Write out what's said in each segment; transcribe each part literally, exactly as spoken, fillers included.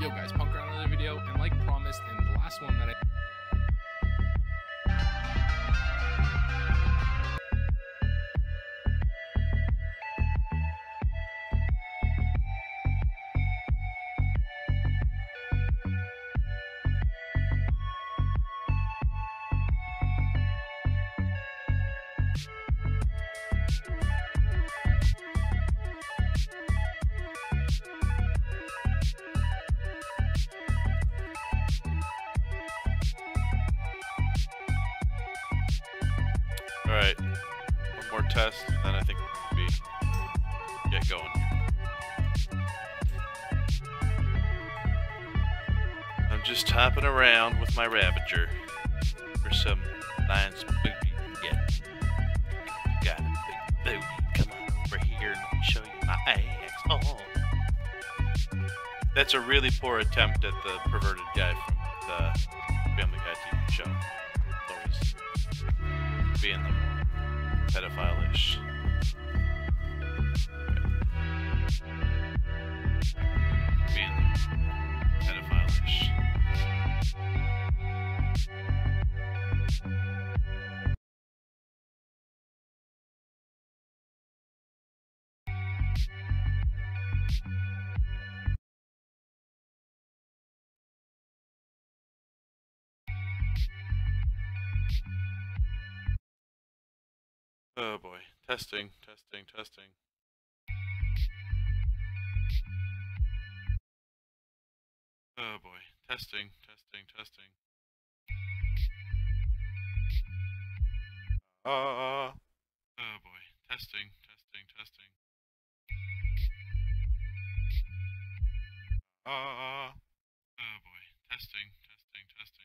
Yo guys, Punk around another video, and like promised in the last one that I Alright, one more test, and then I think we're going to be get going. I'm just hopping around with my Ravager for some lion's booty. Yeah, got a big booty. Come on over here and let me show you my ass. Oh, that's a really poor attempt at the perverted guy from the Family Guy T V show. Always being the pedophile-ish. Being the pedophile-ish. Oh boy. Testing, testing, testing. Oh boy. Testing, testing, testing. Ah. Oh boy. Testing, testing, testing. Ah. Oh boy. Testing, testing, testing.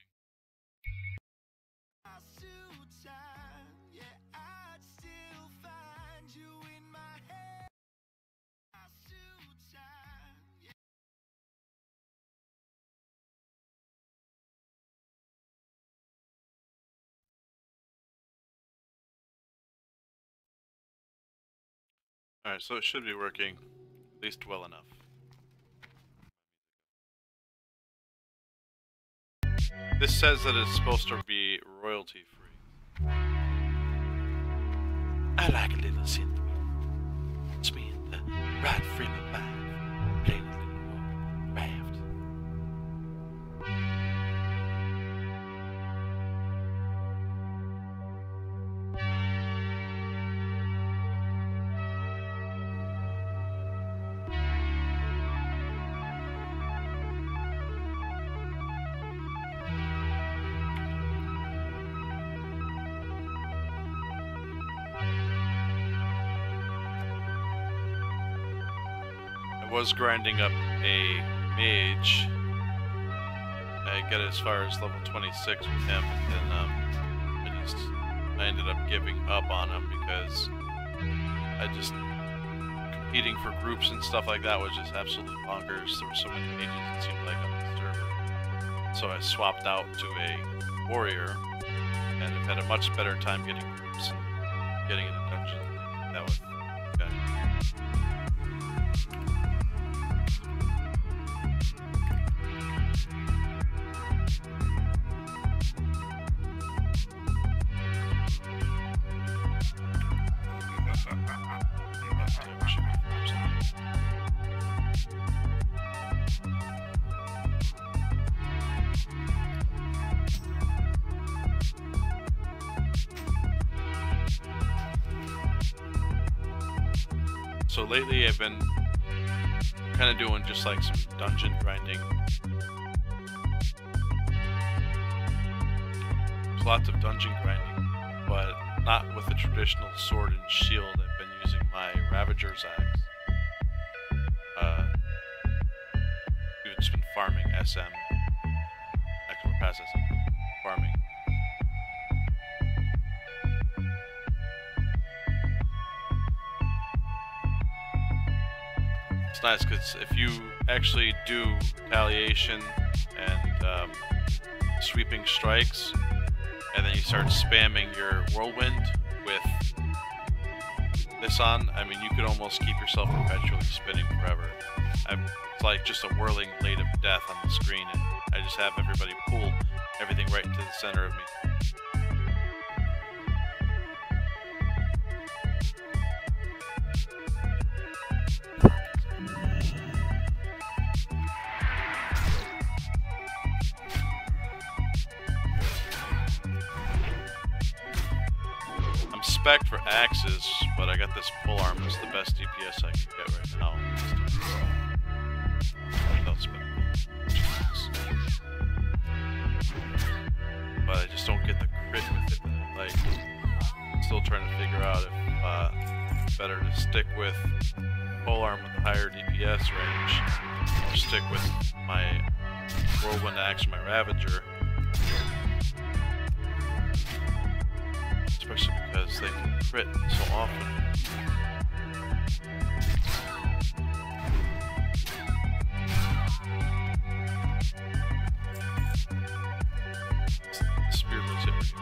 Alright, so it should be working, at least well enough. This says that it's supposed to be royalty free. I like a little synth. It's me in the right frame of mind, playing a little more raft. I was grinding up a mage. I got as far as level twenty-six with him, and then um, I just I ended up giving up on him because I just competing for groups and stuff like that was just absolutely bonkers. There were so many mages it seemed like on the server, so I swapped out to a warrior, and I've had a much better time getting groups and getting into dungeons than that was. So lately I've been kind of doing just like some dungeon grinding. There's lots of dungeon grinding, but not with the traditional sword and shield. I've been using my Ravager's axe. Uh, we've just been farming S M. Actually, we're past S M. Farming. It's nice because if you actually do retaliation and um, sweeping strikes, and then you start spamming your whirlwind with this on, I mean, you could almost keep yourself perpetually spinning forever. I'm, it's like just a whirling blade of death on the screen, and I just have everybody pull everything right into the center of me. I'm spec'd for axes, but I got this pole arm that's the best D P S I can get right now. But I just don't get the crit with it. Like, I'm still trying to figure out if uh, it's better to stick with pole arm with the higher D P S range, or stick with my whirlwind axe or my Ravager. Especially because they can crit so often. The spear does hit me.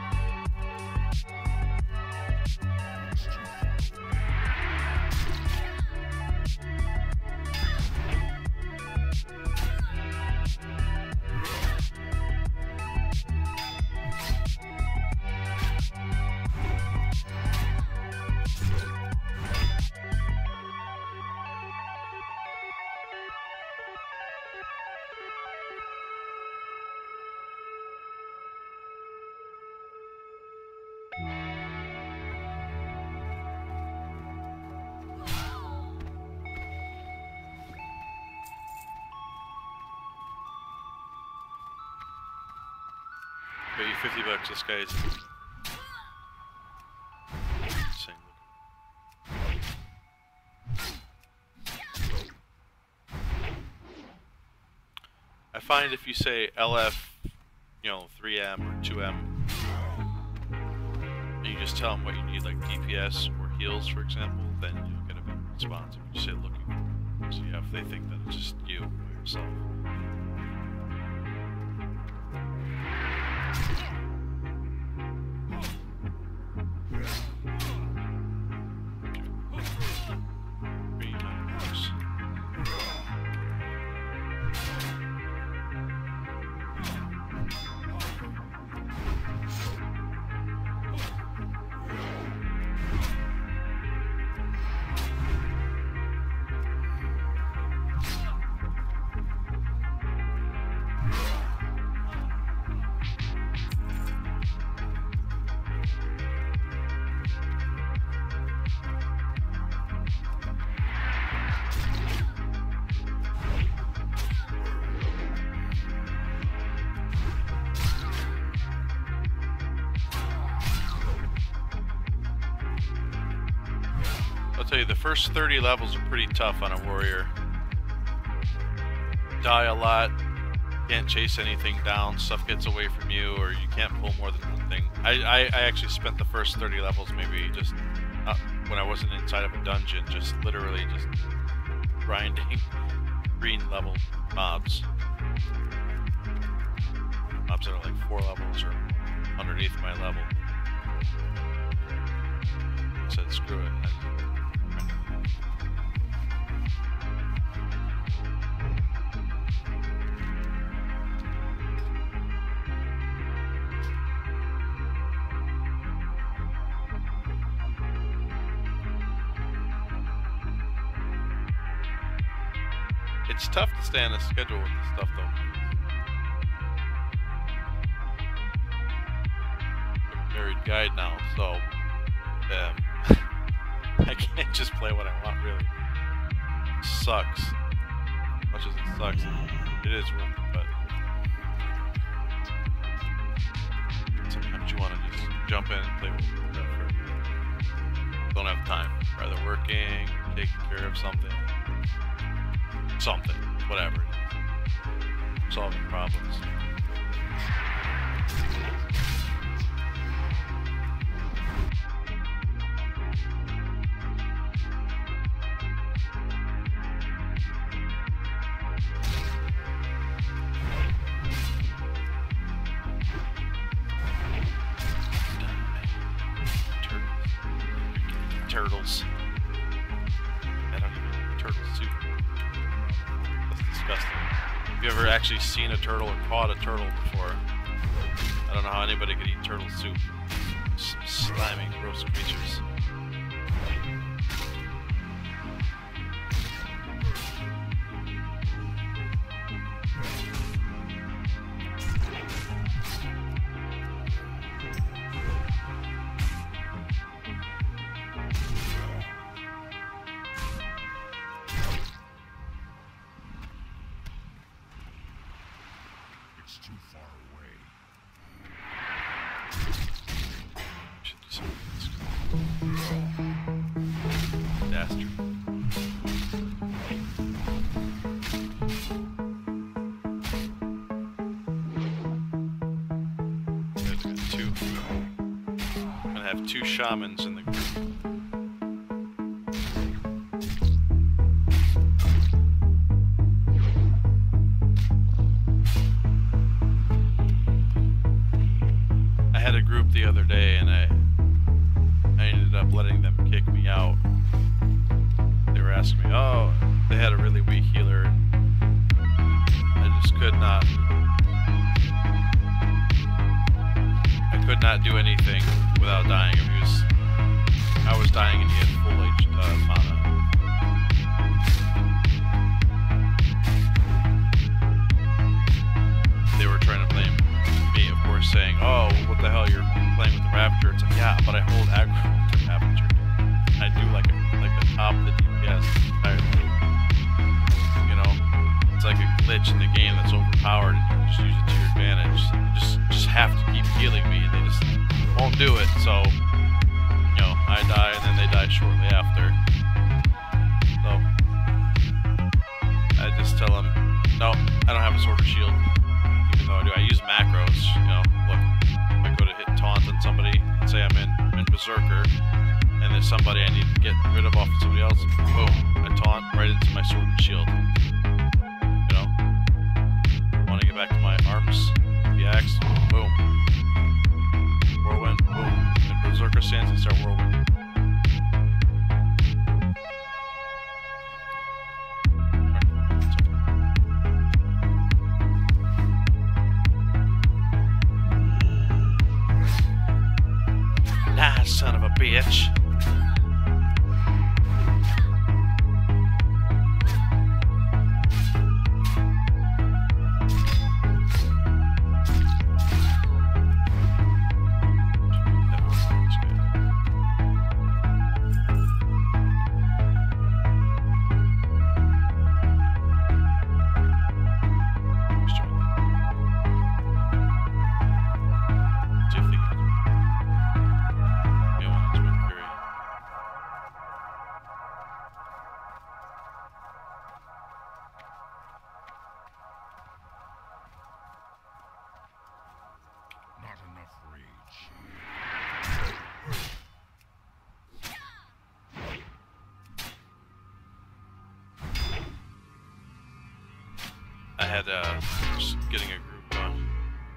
Bet you fifty bucks this guy's insane. I find if you say L F, you know, three M or two M, and you just tell them what you need, like D P S or heals, for example, then you'll get a better response if you say looking. So yeah, if they think that it's just you by yourself. I'll tell you, the first thirty levels are pretty tough on a warrior. Die a lot, can't chase anything down, stuff gets away from you, or you can't pull more than one thing. I, I, I actually spent the first thirty levels maybe just, uh, when I wasn't inside of a dungeon, just literally just grinding green level mobs. Mobs that are like four levels or underneath my level. I said screw it. It's tough to stay on a schedule with this stuff, though. I'm a married guy now, so um, I can't just play what I want, really. It sucks. As much as it sucks, it is worth it, but sometimes you want to just jump in and play with it. Don't have time. Rather working, taking care of something. Something, whatever it is. Solving problems. Turtles. disgusting. Have you ever actually seen a turtle or caught a turtle before? I don't know how anybody could eat turtle soup. S slimy, gross creatures. Too far away. Should do something with this. Dastard. Good, I got two. I'm gonna have two shamans in the group. The other day, and I I ended up letting them kick me out. They were asking me, oh, they had a really weak healer. I just could not I could not do anything without dying. He was I was dying and he had full H uh, mana. They were trying to blame me, of course, saying, oh, what the hell, you're playing with the Ravager. It's like, yeah, but I hold aggro with the Ravager. I do like a, like the top of the D P S entirely. You know, it's like a glitch in the game that's overpowered, and you just use it to your advantage. You just just have to keep healing me, and they just won't do it. So, you know, I die, and then they die shortly after. So I just tell them, no, I don't have a sword or shield. Even though I do, I use macros. You know, look. I go to hit taunt on somebody, say I'm in, in Berserker, and there's somebody I need to get rid of off of somebody else, boom, I taunt right into my sword and shield. You know? Want to get back to my arms, the axe, boom. Whirlwind, boom. And Berserker stands and start whirlwind. Ah, son of a bitch. I had uh, just getting a group going.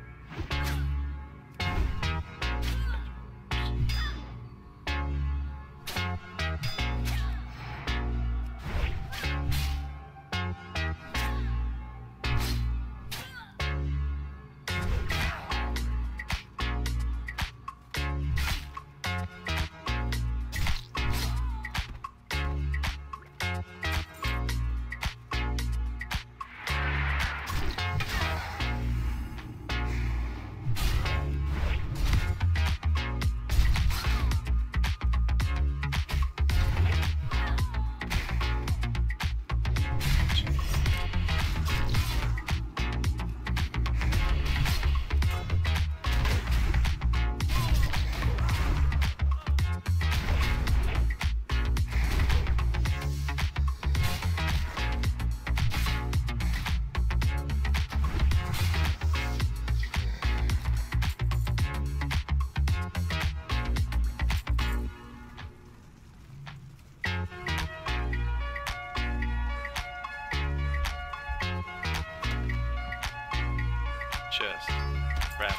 chest. Crap.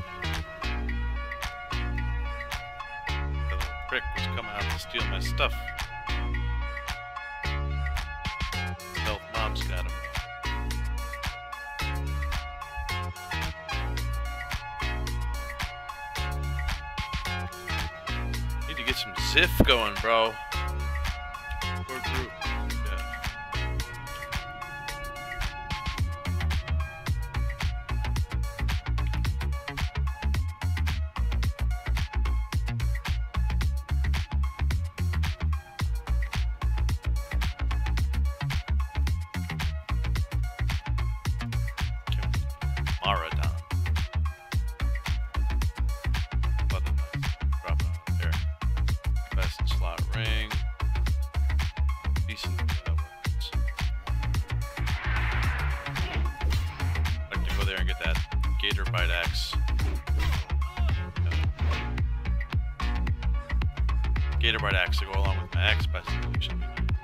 The little prick was coming out to steal my stuff. Stealth mom's got him. Sif going, bro. Poor group. Yeah. Mara down. What a nice drop out there. Best slot ring. Decent uh, weapons. I'd like to go there and get that Gator Bite Axe. Gator Bite Axe to go along with my axe best solution.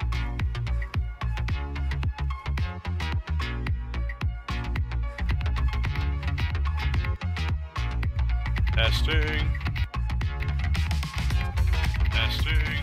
Testing. Testing.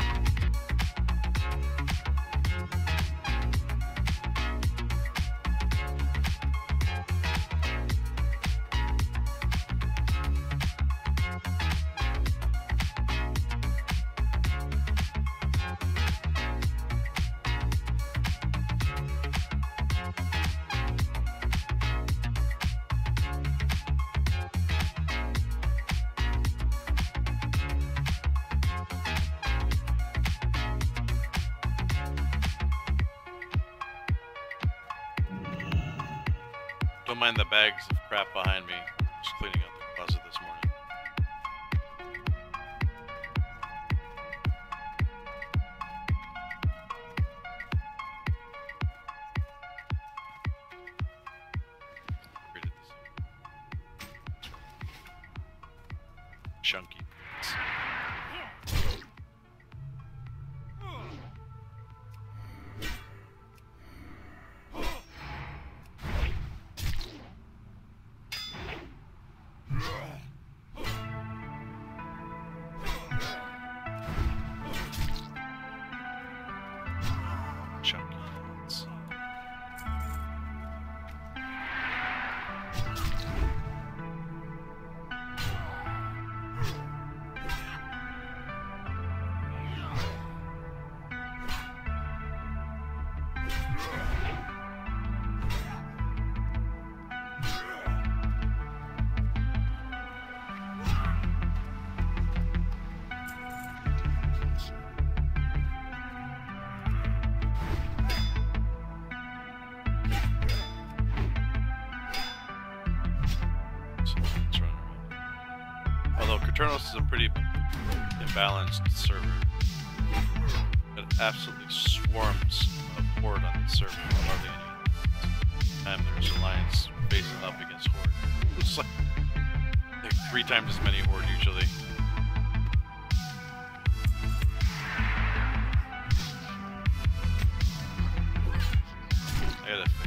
Don't mind the bags of crap behind me. Just cleaning up the closet this morning. Created this chunky bits. Chunky bits. So let's run around. Although Craternos is a pretty imbalanced server. It absolutely swarms of Horde on the server. Hardly any time there's Alliance facing up against Horde. It's like, like three times as many Horde usually. I gotta fix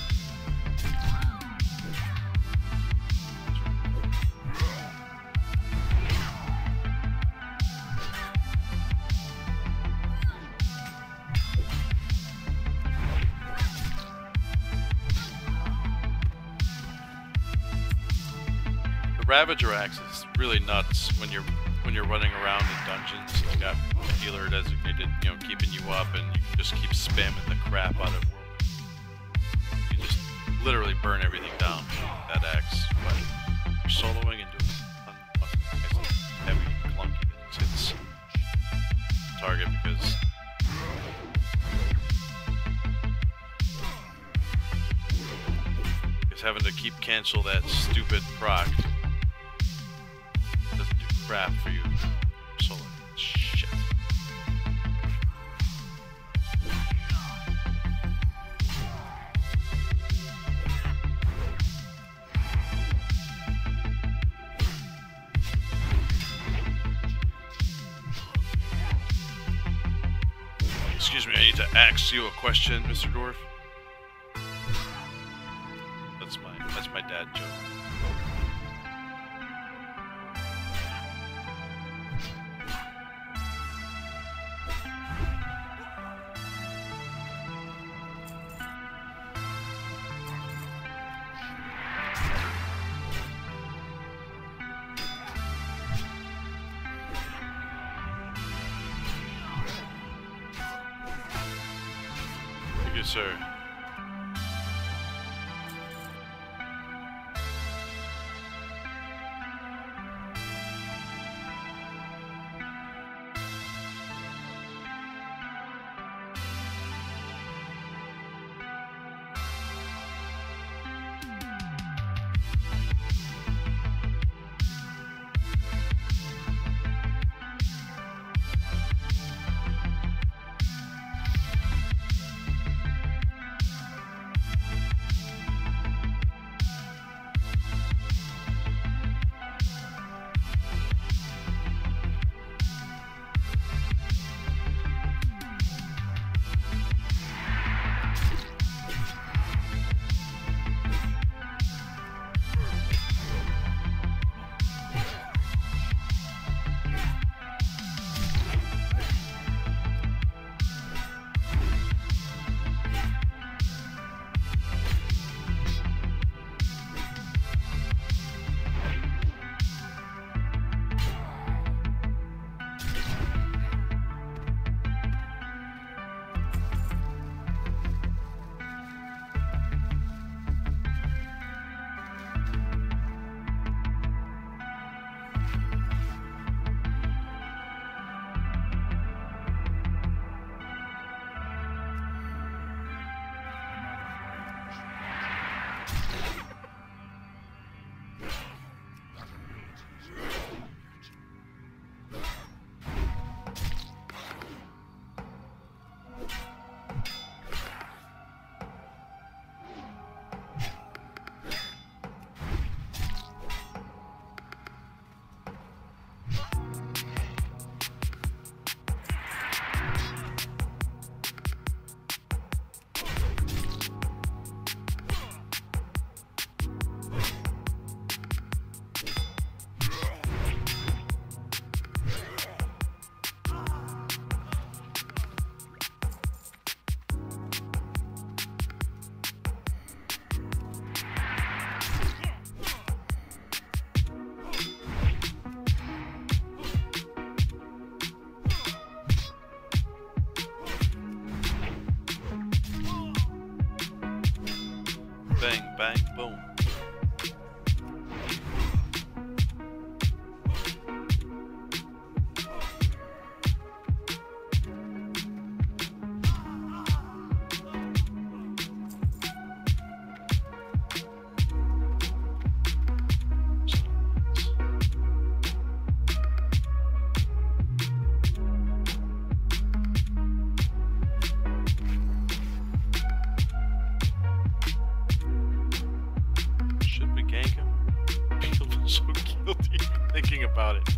The Ravager axe is really nuts when you're when you're running around in dungeons. It's got a healer designated, you know, keeping you up, and you can just keep spamming the crap out of world. You just literally burn everything down with that axe. But you're soloing and doing unfucking heavy, clunky that just hits target because because having to keep cancel that stupid proc doesn't do crap for you. Solo. Shit. Excuse me, I need to ask you a question, Mister Dwarf. That's my that's my dad joke. you, sir. Bang, bang, boom. About it.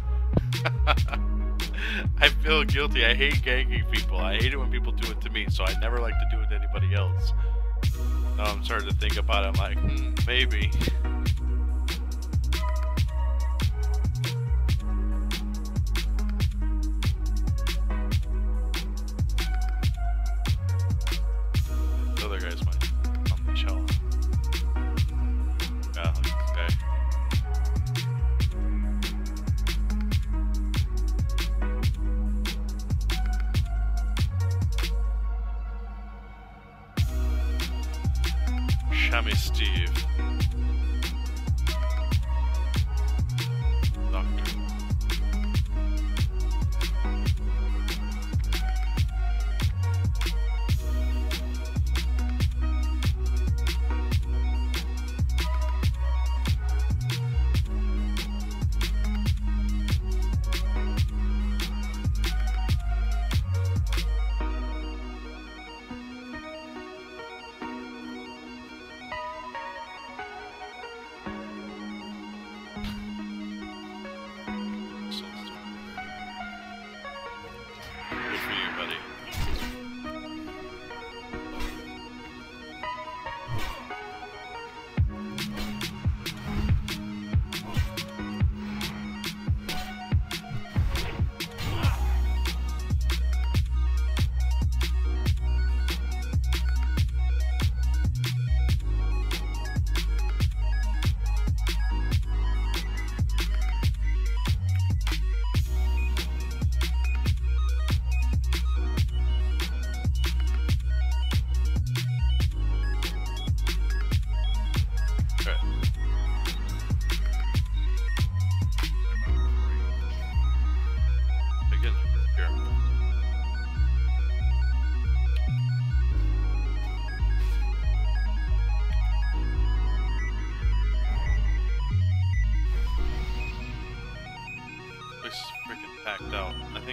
I feel guilty. I hate ganking people. I hate it when people do it to me, so I never like to do it to anybody else. Now I'm starting to think about it. I'm like, hmm, maybe. The other guy's mine. On the shelf. Yeah, like this guy. Shammy Steve. Doctor.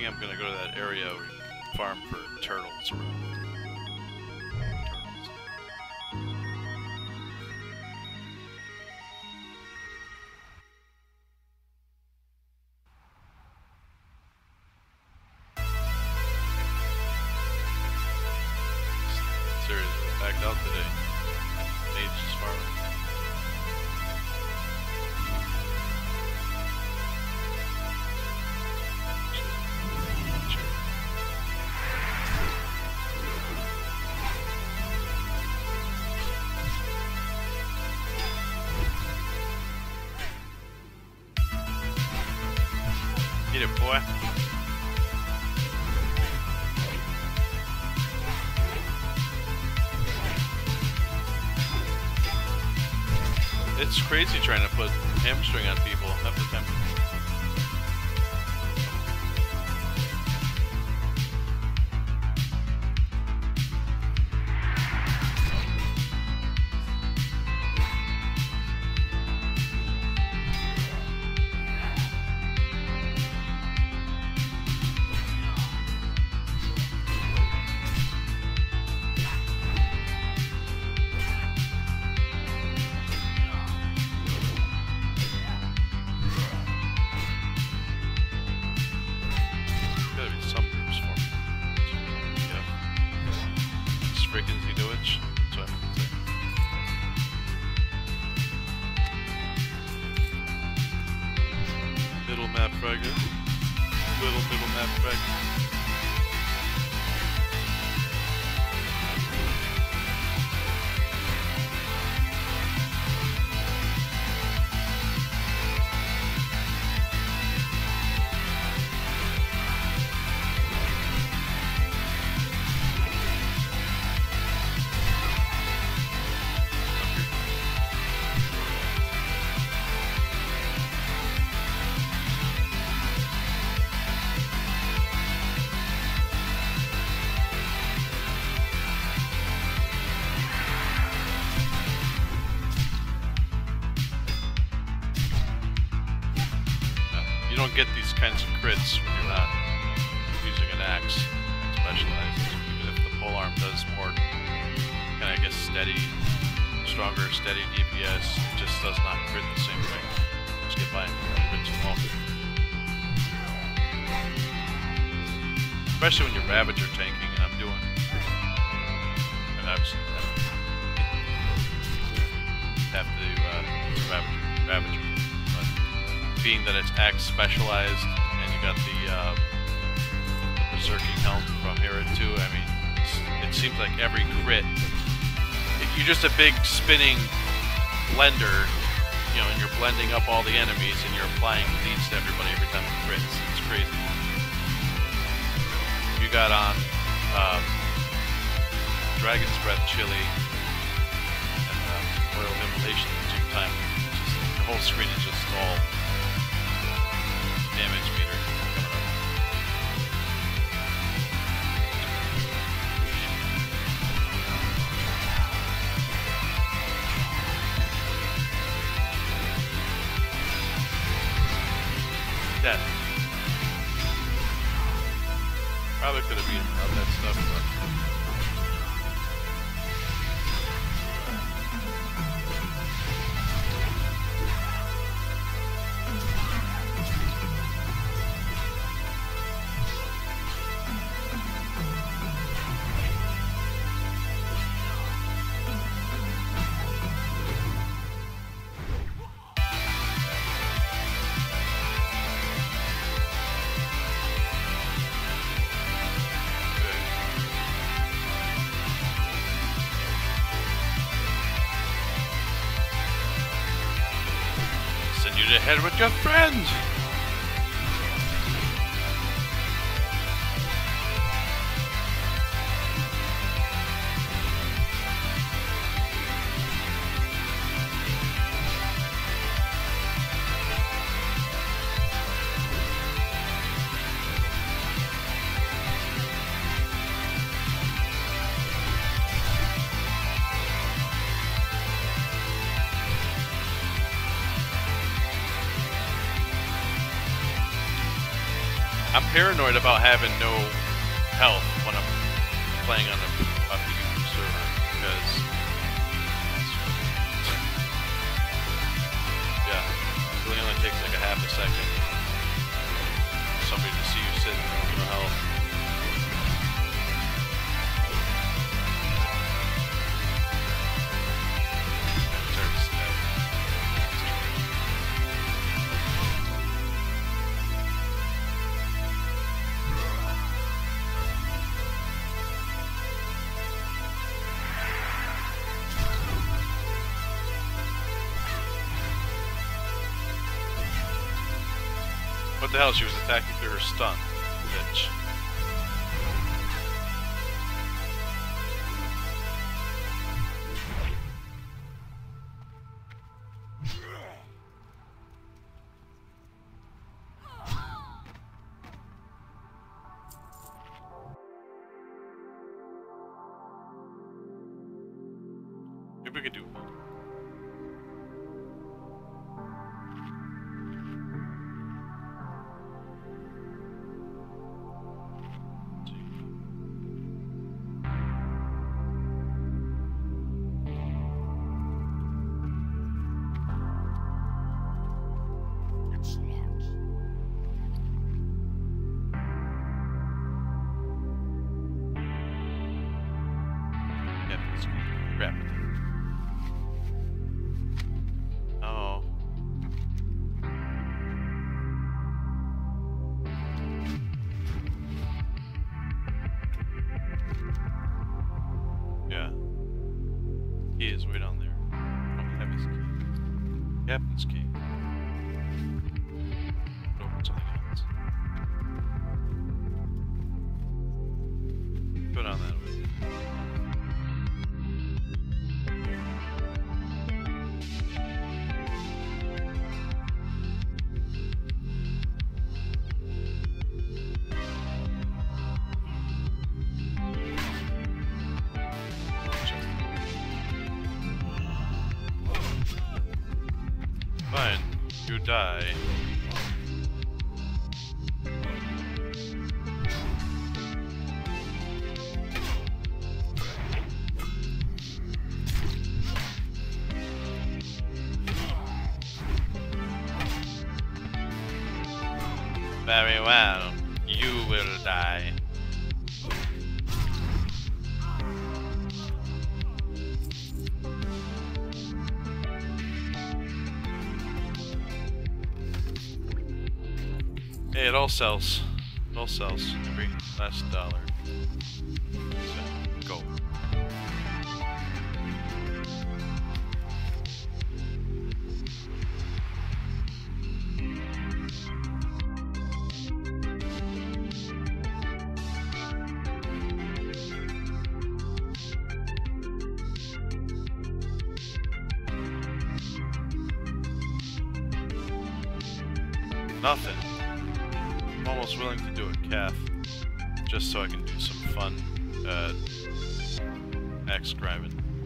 think I'm gonna go to that area where you can farm for turtles. Turtles. Seriously, backed out today. Mage is farming. Get it, boy. It's crazy trying to put hamstring on people half the time. Middle map fragment. Little middle map fragment. You don't get these kinds of crits when you're not using an axe specialized. Even if the polearm does more kind of, I guess, steady, stronger, steady D P S, it just does not crit the same way. Just get by and crits alone. Especially when you're Ravager tanking, and I'm doing. And I was have to uh, use Ravager. Ravager. Being that it's axe specialized, and you got the, uh, the Berserking Helm from Herod too, I mean, it seems like every crit, if you're just a big spinning blender, you know, and you're blending up all the enemies, and you're applying leads to everybody every time it crits. It's crazy. You got on um, Dragon's Breath Chili and uh, Oil Immolation at the same time. Just, the whole screen is just all damage meter coming up. Dead. Probably could have beaten up that stuff, but you to head with your friends! I'm paranoid about having no health when I'm playing on a, a PvP server because yeah, it really only takes like a half a second for somebody to see you sitting with no health. What the hell? She was attacking through her stun, bitch. Maybe we could do. Crap. Oh. Yeah. He is way down there. I don't have his key. Captain's key. Put over something else. Go down that way. Fine, you die. Very well, you will die. Hey, it all sells. It all sells. Every last dollar. So, go. Nothing. I'm almost willing to do a calf, just so I can do some fun uh, axe driving.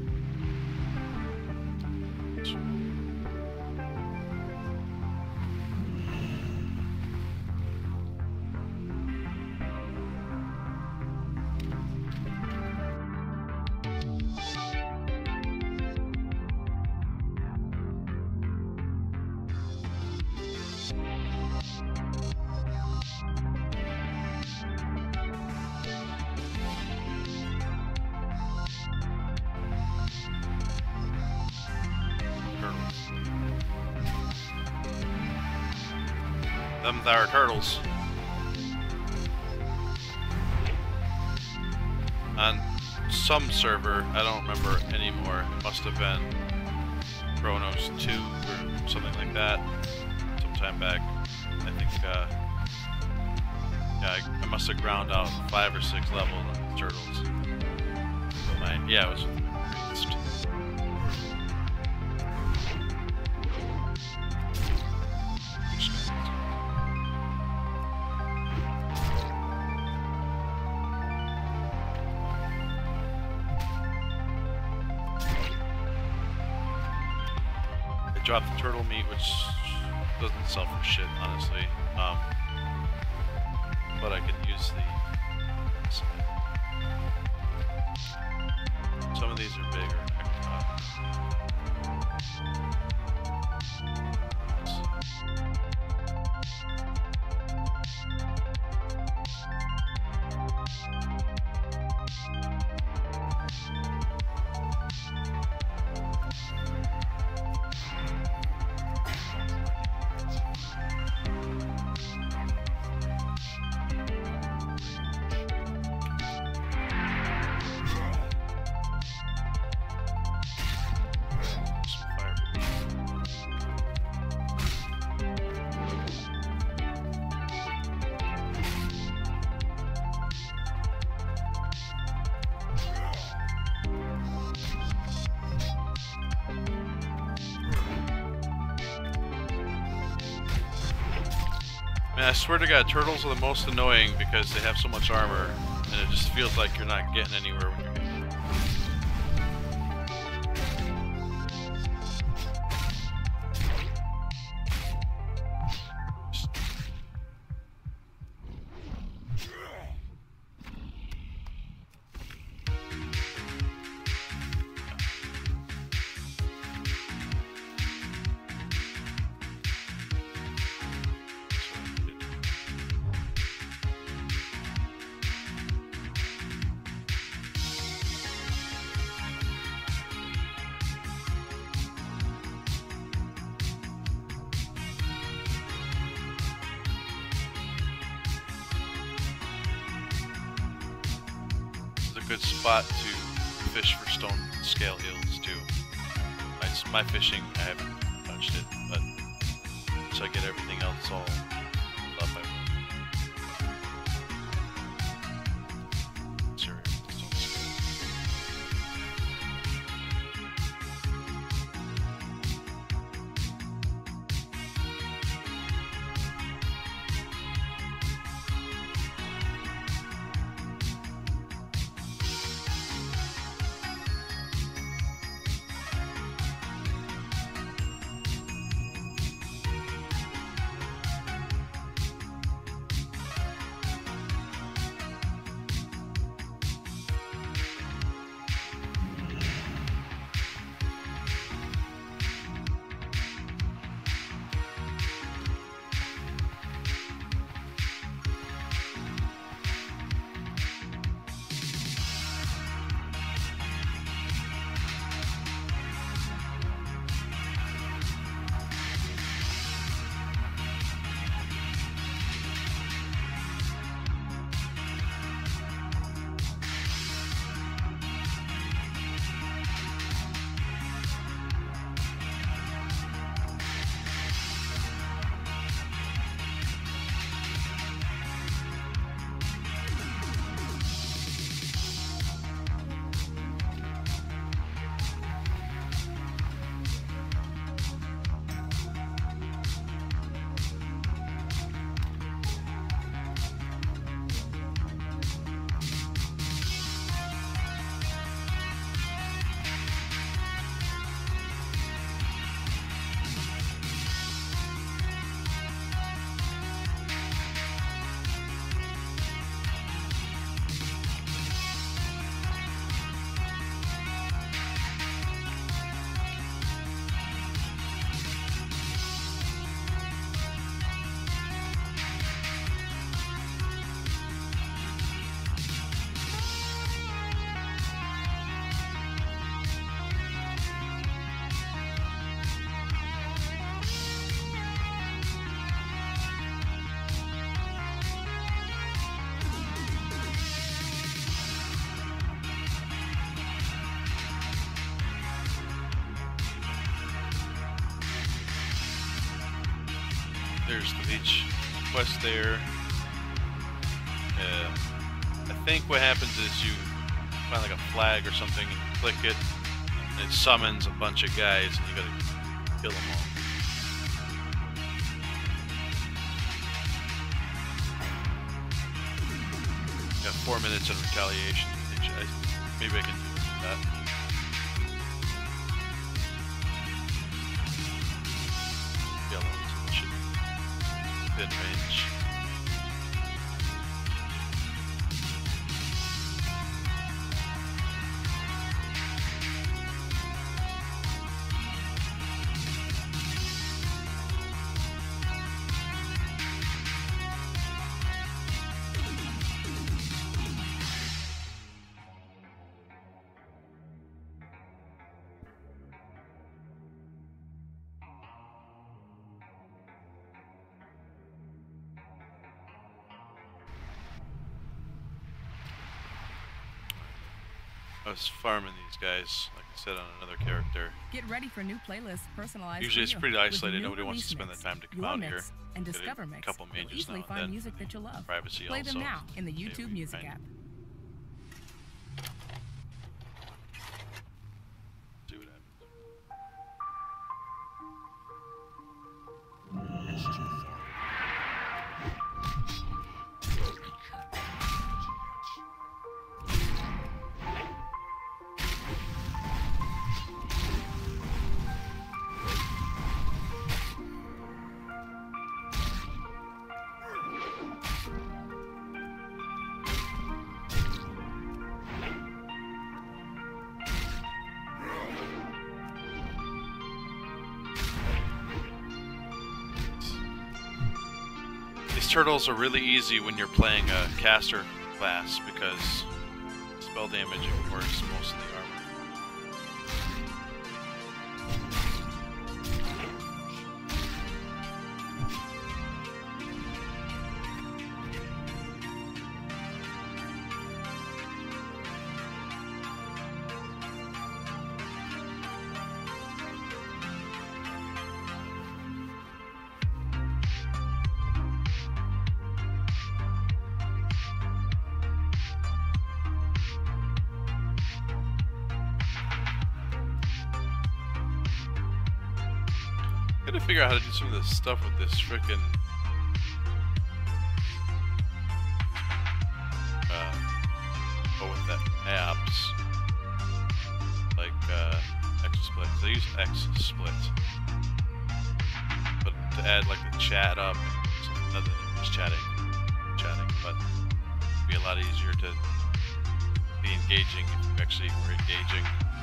Them there turtles. On some server, I don't remember anymore, it must have been Chronos two or something like that, sometime back. I think, uh, yeah, I, I must have ground out five or six level turtles. My, yeah, it was with my priest. Dropped the turtle meat, which doesn't sell for shit, honestly. Um, but I could use the. Some of these are bigger. Man, I swear to God, turtles are the most annoying because they have so much armor, and it just feels like you're not getting anywhere when you're getting. Good spot to fish for stone scale hills too. My, my fishing, I haven't touched it, but once I get everything else all up, I will. Sorry, stone scale. There's the beach quest there. Uh, I think what happens is you find like a flag or something and you click it, and it summons a bunch of guys and you gotta kill them all. Got four minutes of retaliation. Maybe I can do that. Yellow, so it should be within range. I was farming these guys, like I said, on another character. Get ready for new playlists personalized. Usually it's for you. pretty isolated. With Nobody new wants to spend release the time to come Your out mix here. and Get Discover a Mix. couple You'll mages easily now and find then. music that you love. Privacy Play also. them now in the Maybe YouTube we Music find- app. See what happens. These turtles are really easy when you're playing a caster class because spell damage ignores most of the armor. Gotta figure out how to do some of this stuff with this frickin' uh oh with that apps. Like uh X-Split. I use X-Split. But to add like the chat up and another thing was chatting chatting, but it'd be a lot easier to be engaging if you actually were engaging.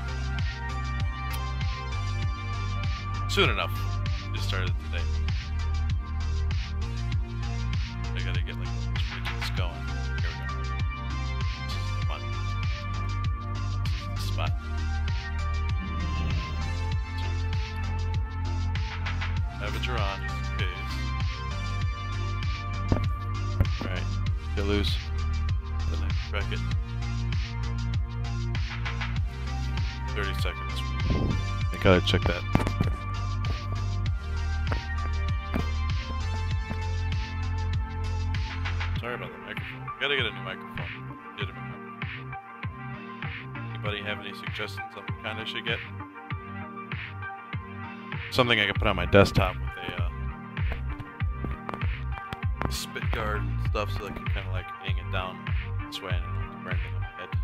Soon enough. Just started today. I gotta get like this widgets going. Here we go. This is fun. This is the spot. Avenger on, just in case. Alright, get loose. The next bracket. thirty seconds. I gotta check that. Sorry about the microphone. Gotta get a new microphone. Legitimate microphone. Anybody have any suggestions on what kind I should get? Something I can put on my desktop with a uh, spit guard and stuff so I can kind of like hang it down this way and I don't have to burn anything on my head.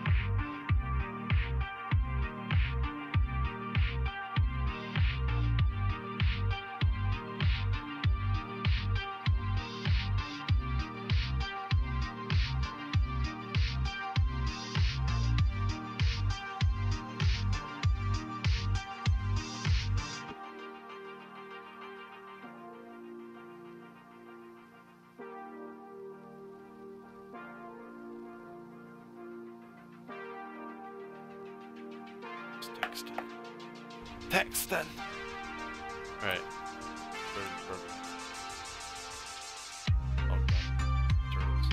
Texting. Texting. Alright. Perfect. Okay. Turtles.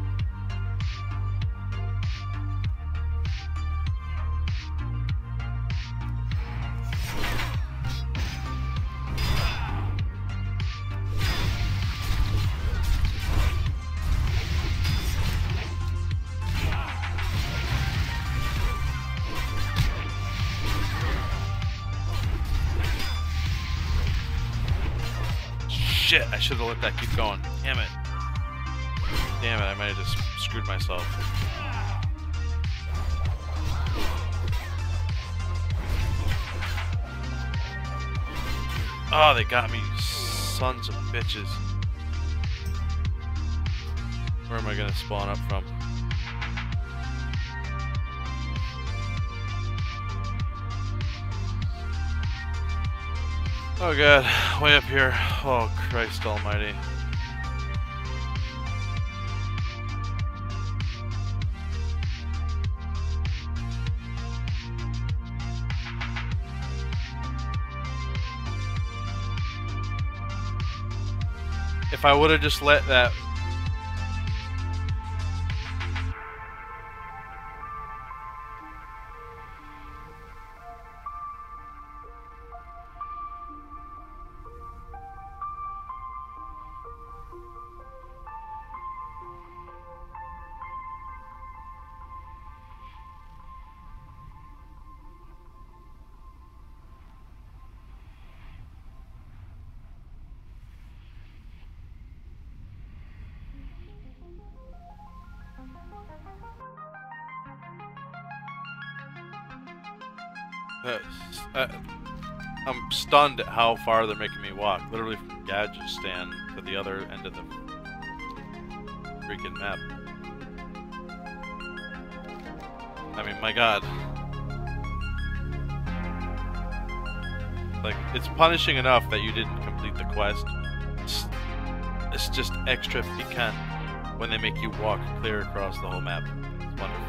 Shit, I should have let that keep going. Damn it. Damn it, I might have just screwed myself. Oh, they got me, you sons of bitches. Where am I gonna spawn up from? Oh god, way up here. Oh Christ almighty. If I would have just let that Uh, uh, I'm stunned at how far they're making me walk. Literally from Gadgeistan to the other end of the freaking map. I mean, my god. Like, it's punishing enough that you didn't complete the quest. It's, it's just extra piquant when they make you walk clear across the whole map. It's wonderful.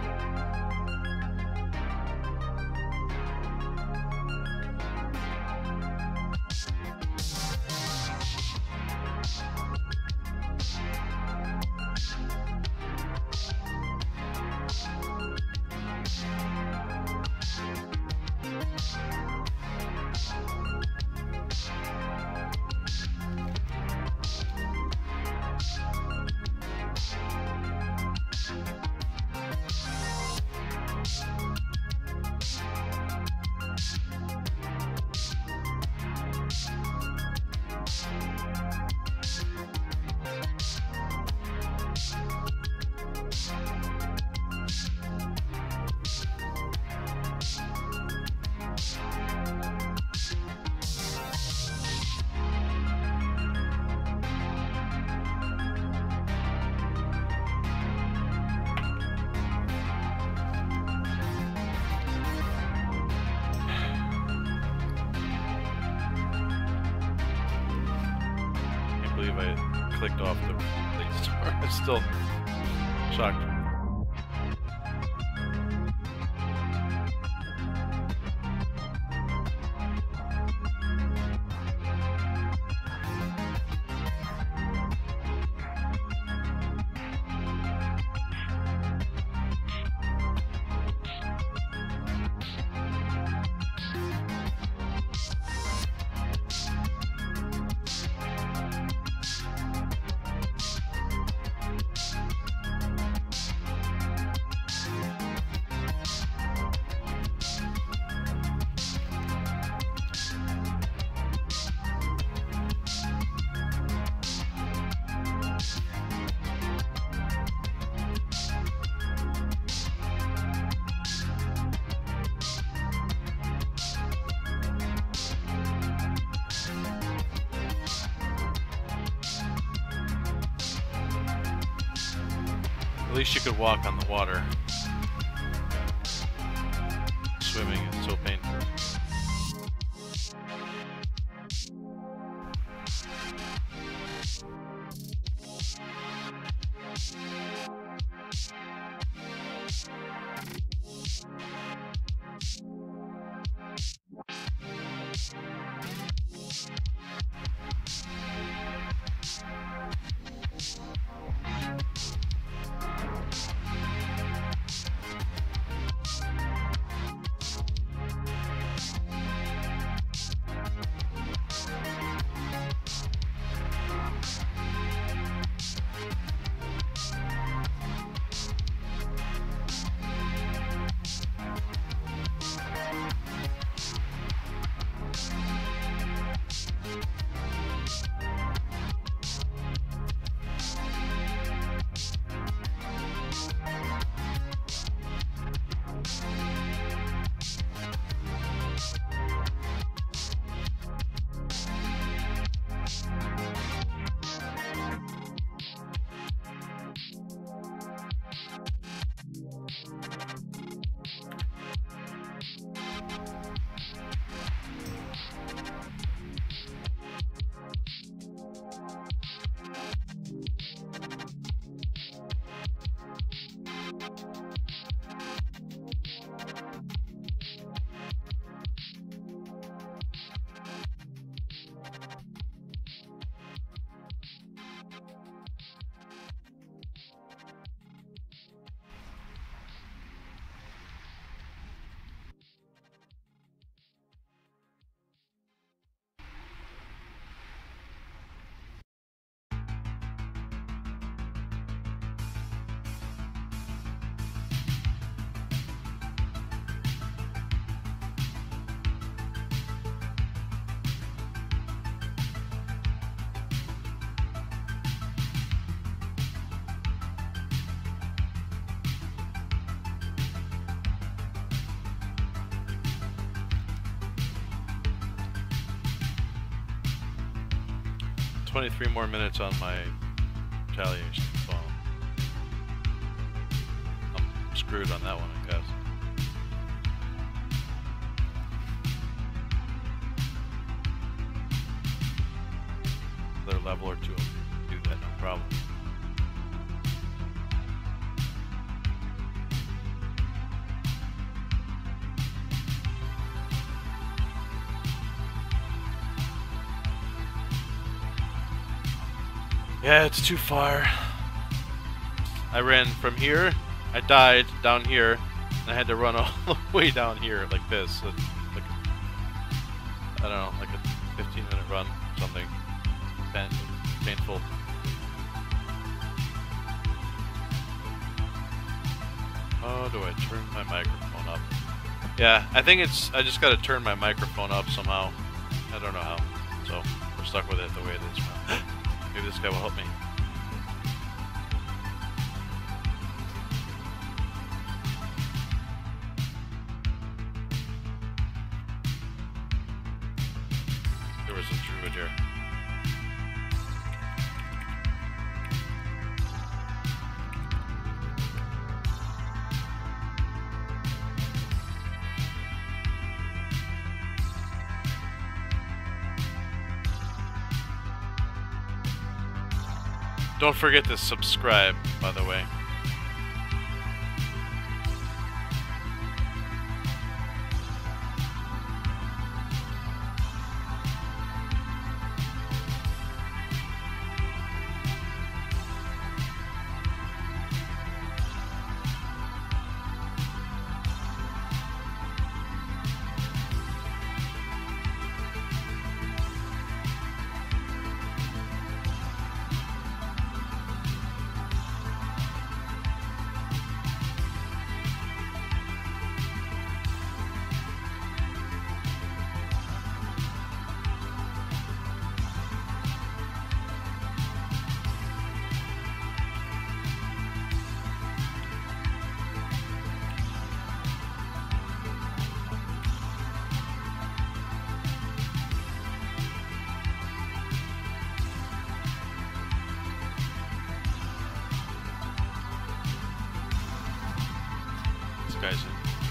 I clicked off the police store. I'm still shocked. At least you could walk on the water. Swimming is so painful. twenty-three more minutes on my retaliation, so I'm screwed on that one, I guess. Another level or two will do that, no problem. Yeah, it's too far. I ran from here, I died down here, and I had to run all the way down here like this. So like, I don't know, like a fifteen minute run or something. Pain, painful. Oh, do I turn my microphone up? Yeah, I think it's, I just gotta turn my microphone up somehow. I don't know how. So, we're stuck with it the way it is now. Maybe this guy will help me. There was a druid here. Don't forget to subscribe, by the way. Guys in.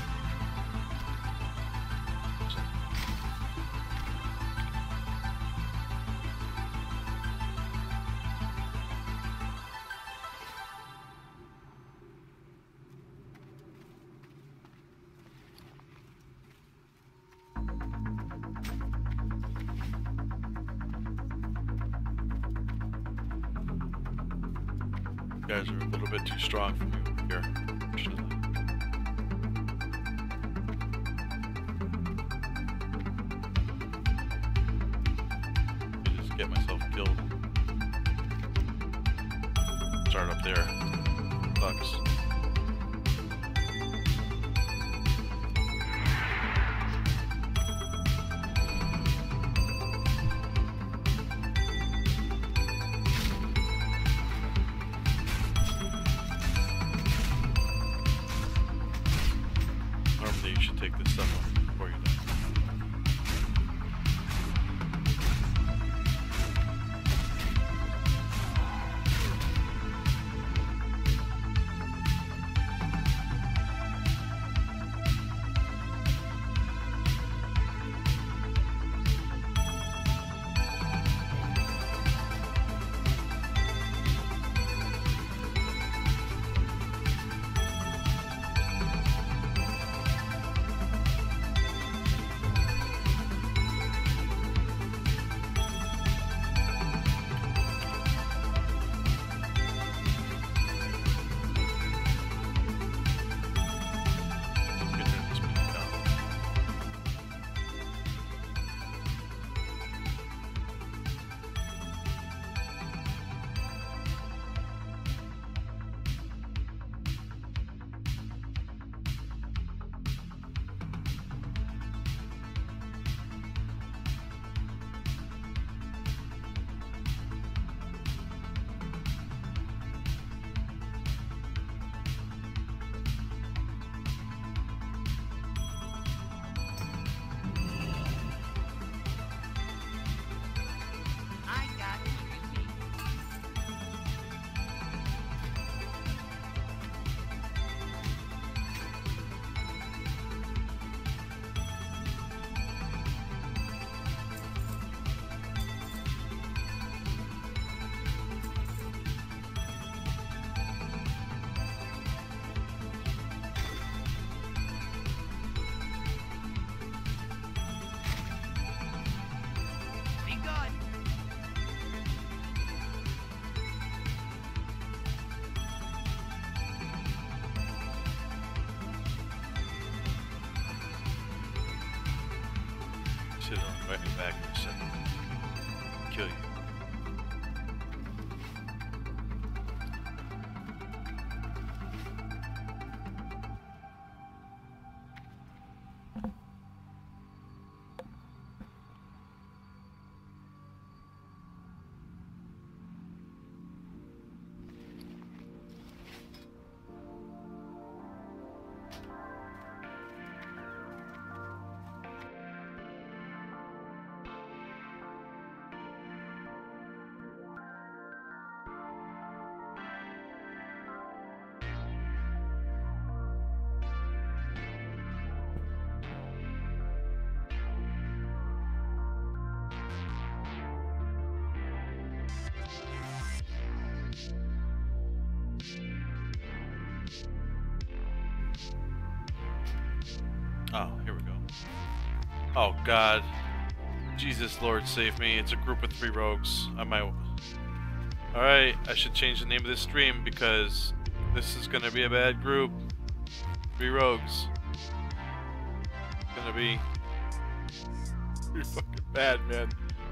You guys are a little bit too strong for me over here, unfortunately. Get myself killed. Start up there. Sucks. Normally you should take this stuff off before you die. Right back for a second. Kill you. Oh, here we go. Oh, God. Jesus, Lord, save me. It's a group of three rogues. I might... Alright, I should change the name of this stream because this is gonna be a bad group. Three rogues. It's gonna be... pretty fucking bad, man.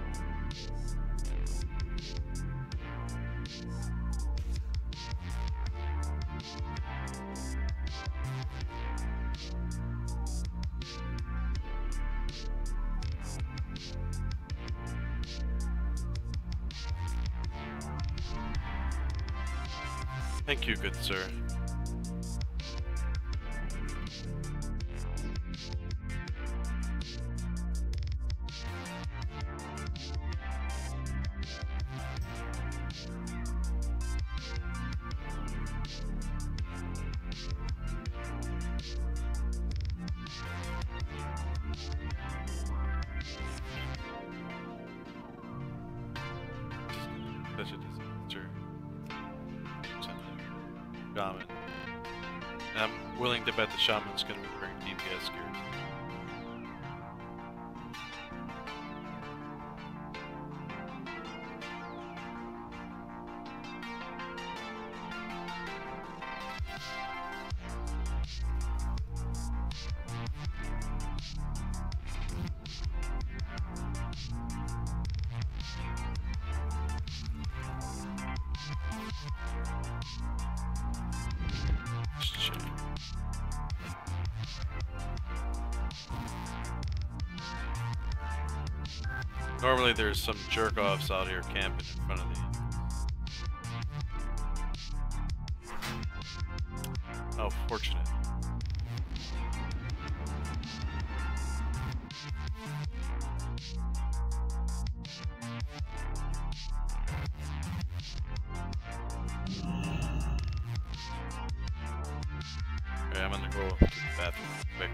Thank you, good sir. Such a disaster. Shaman. And I'm willing to bet the shaman's gonna be wearing D P S gear. Normally there's some jerk-offs out here camping in front of the... How fortunate. Okay, I'm gonna go to the bathroom quick.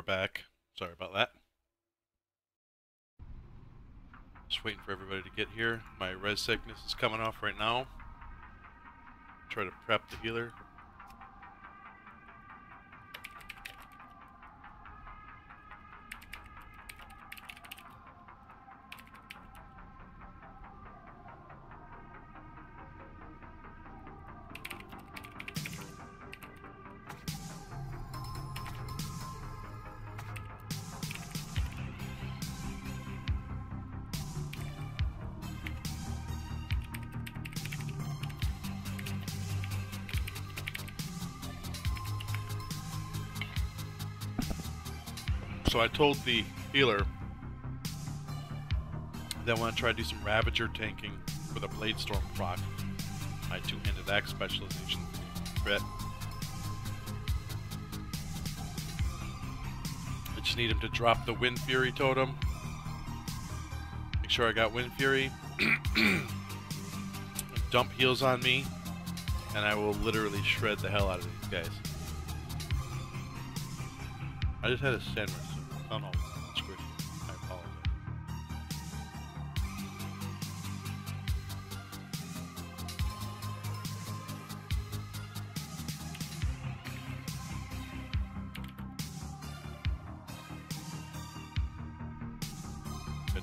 back. Sorry about that. Just waiting for everybody to get here. My res sickness is coming off right now. Try to prep the healer. So I told the healer that when I try to do some Ravager tanking with a Blade Storm proc, my two-handed axe specialization crit, I just need him to drop the Wind Fury totem. Make sure I got Wind Fury. Dump heals on me, and I will literally shred the hell out of these guys. I just had a sandwich. Oh no, squishy. I apologize. Good.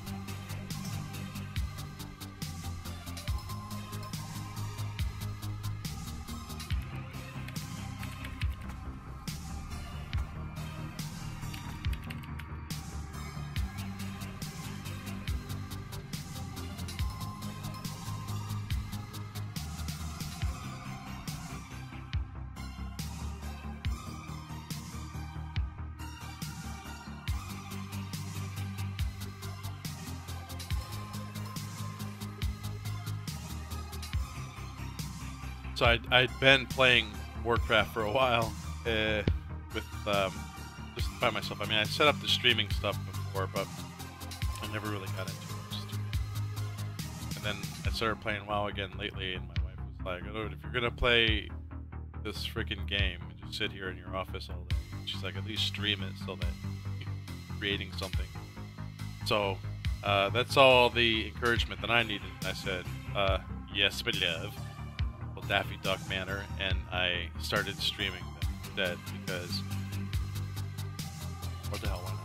So I'd, I'd been playing Warcraft for a while uh, with um, just by myself. I mean, I set up the streaming stuff before, but I never really got into it. Just, and then I started playing WoW again lately, and my wife was like, "Oh, if you're gonna play this freaking game and just sit here in your office all day," she's like, "at least stream it so that you're creating something." So uh, that's all the encouragement that I needed. And I said, uh, "Yes, my love." Daffy Duck manner, and I started streaming them instead because what the hell, why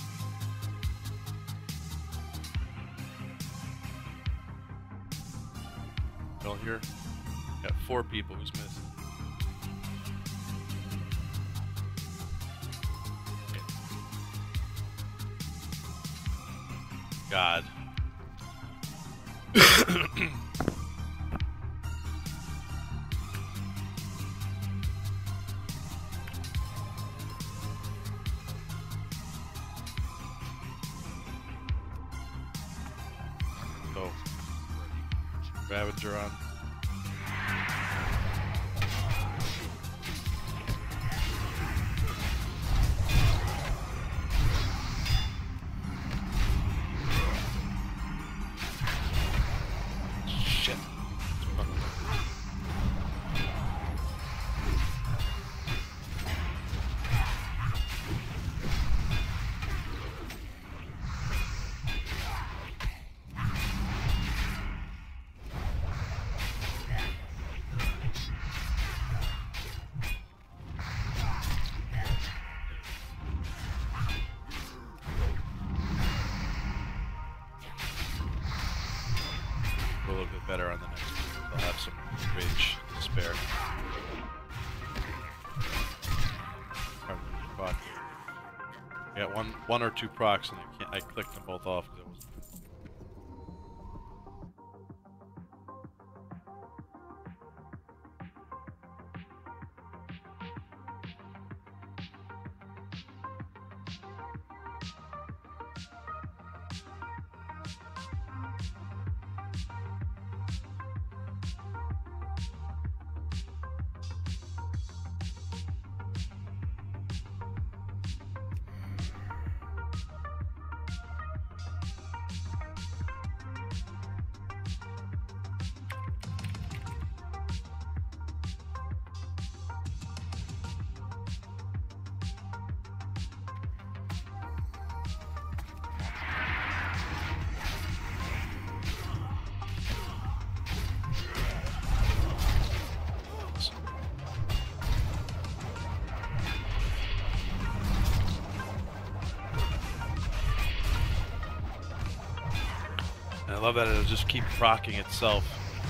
not? Well, here got four people who's missing. God. Ravager on. Shit. A little bit better on the next one. They'll have some rage to spare. I got one, one or two procs, and I can't. I clicked them both off because it was. I love that it'll just keep procking itself.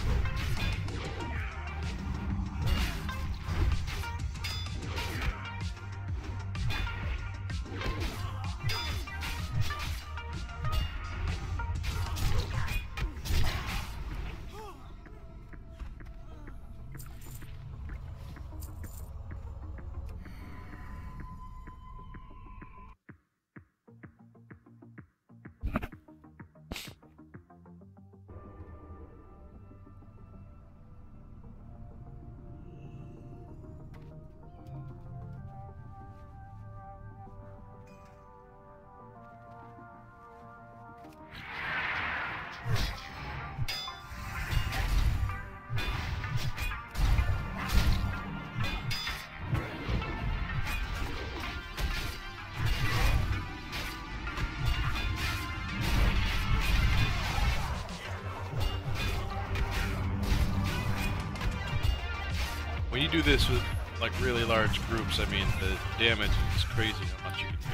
When you do this with like really large groups, I mean, the damage is crazy how much you can do.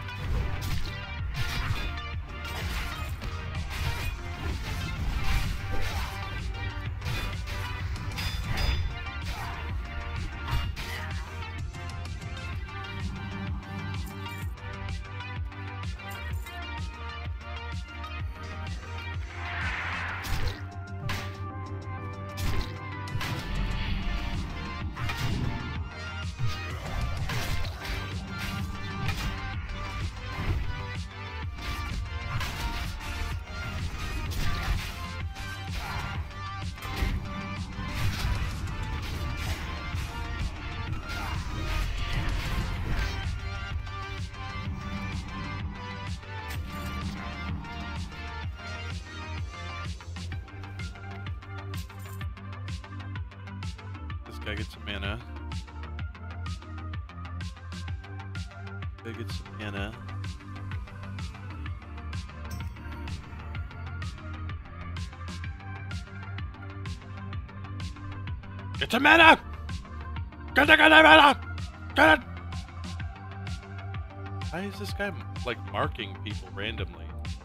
Gotta get some mana. Gotta get some mana. Get some mana! Get the get the mana! Get it! Why is this guy like marking people randomly?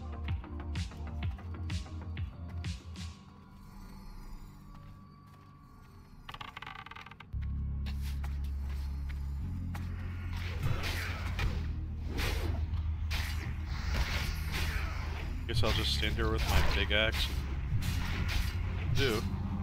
Guess I'll just stand here with my big axe and do.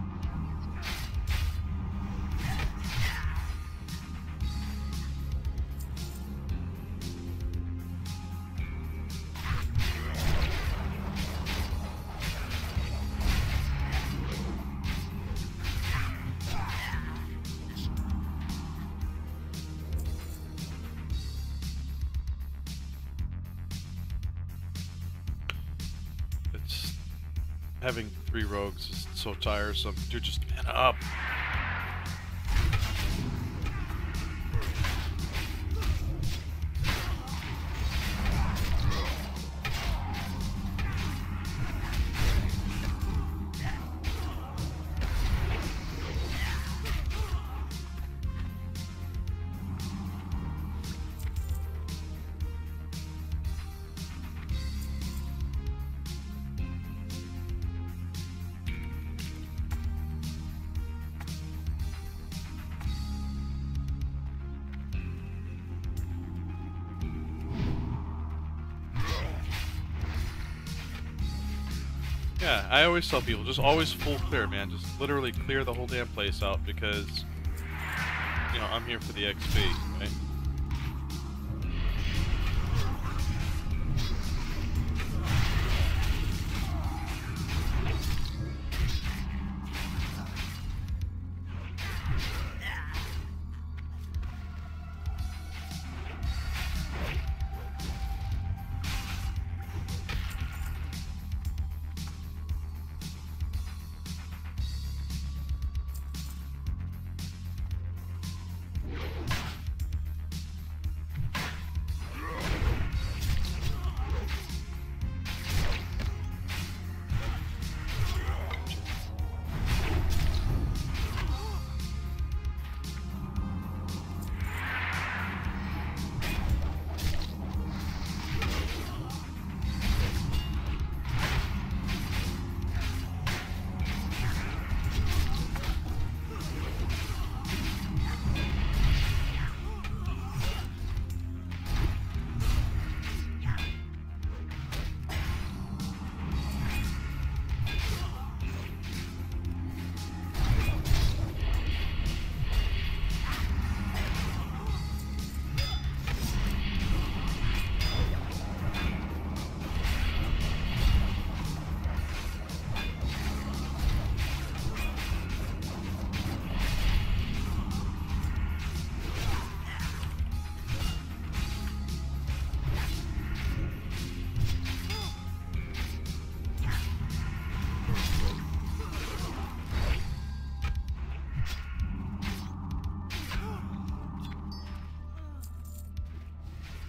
Having three rogues is so tiresome. Dude, just man up. Yeah, I always tell people, just always full clear, man. Just literally clear the whole damn place out because, you know, I'm here for the X P, right?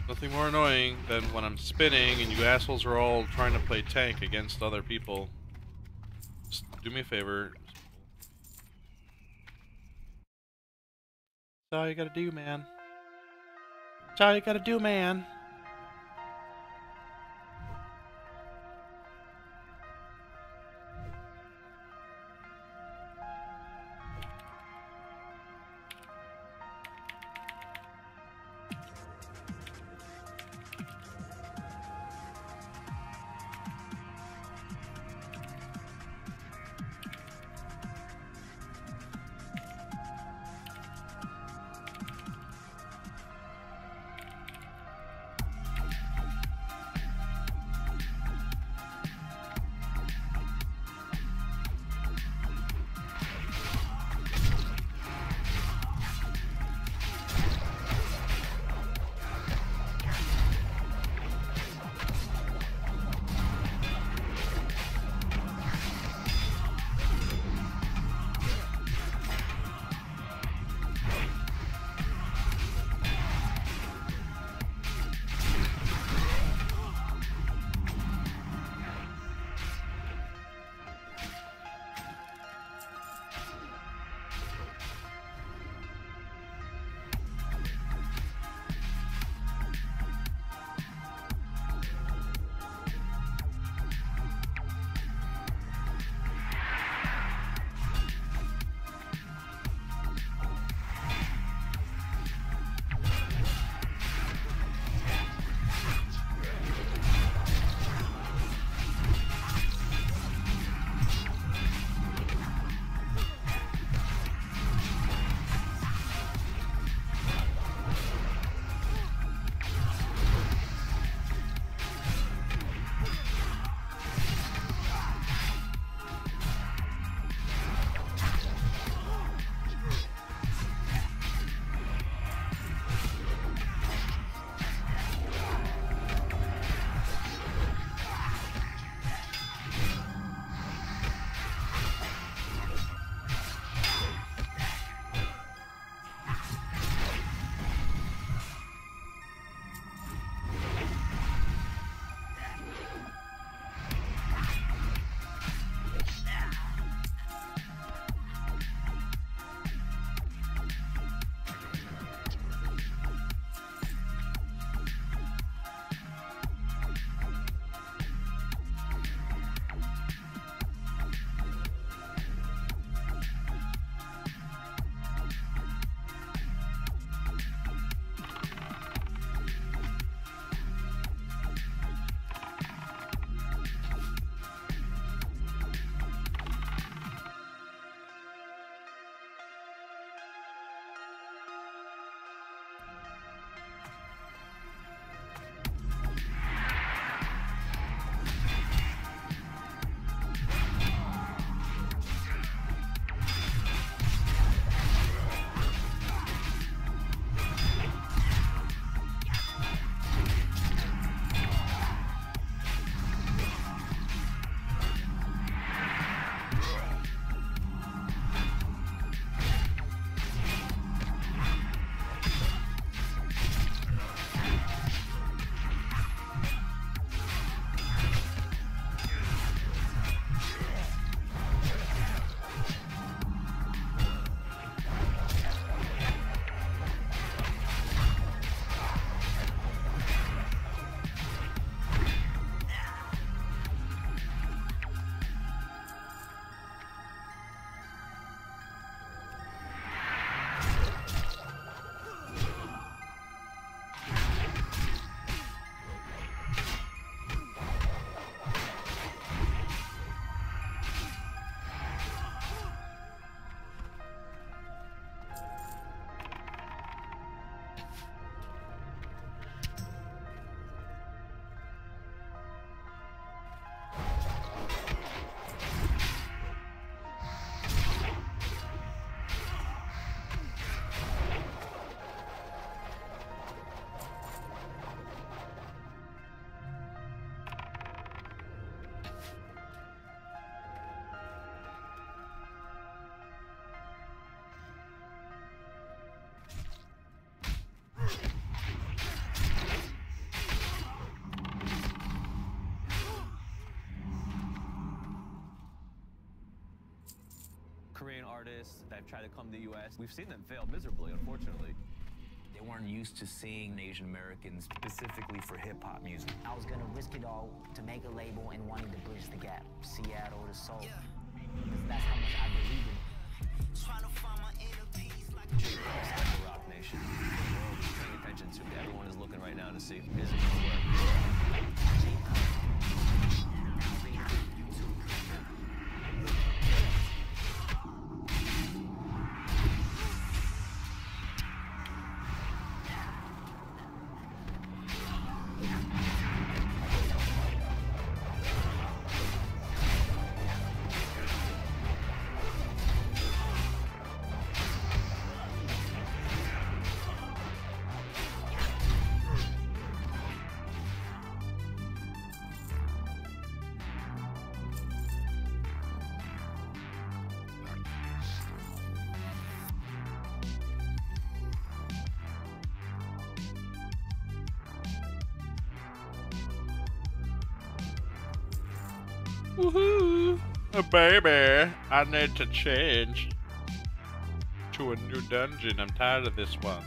Nothing more annoying than when I'm spinning and you assholes are all trying to play tank against other people. Just do me a favor. That's all you gotta do, man. That's all you gotta do, man. Korean artists that have tried to come to the U S. We've seen them fail miserably, unfortunately. They weren't used to seeing Asian Americans specifically for hip-hop music. I was gonna risk it all to make a label and wanting to bridge the gap. Seattle to Seoul. Because that's how much I believe in it. Trying to find my inner peace like J-pop's like the Rock Nation. The world is paying attention to it. Everyone is looking right now to see, is it gonna work? J-pop. Now rated on YouTube. Woohoo! Oh, baby, I need to change to a new dungeon. I'm tired of this one.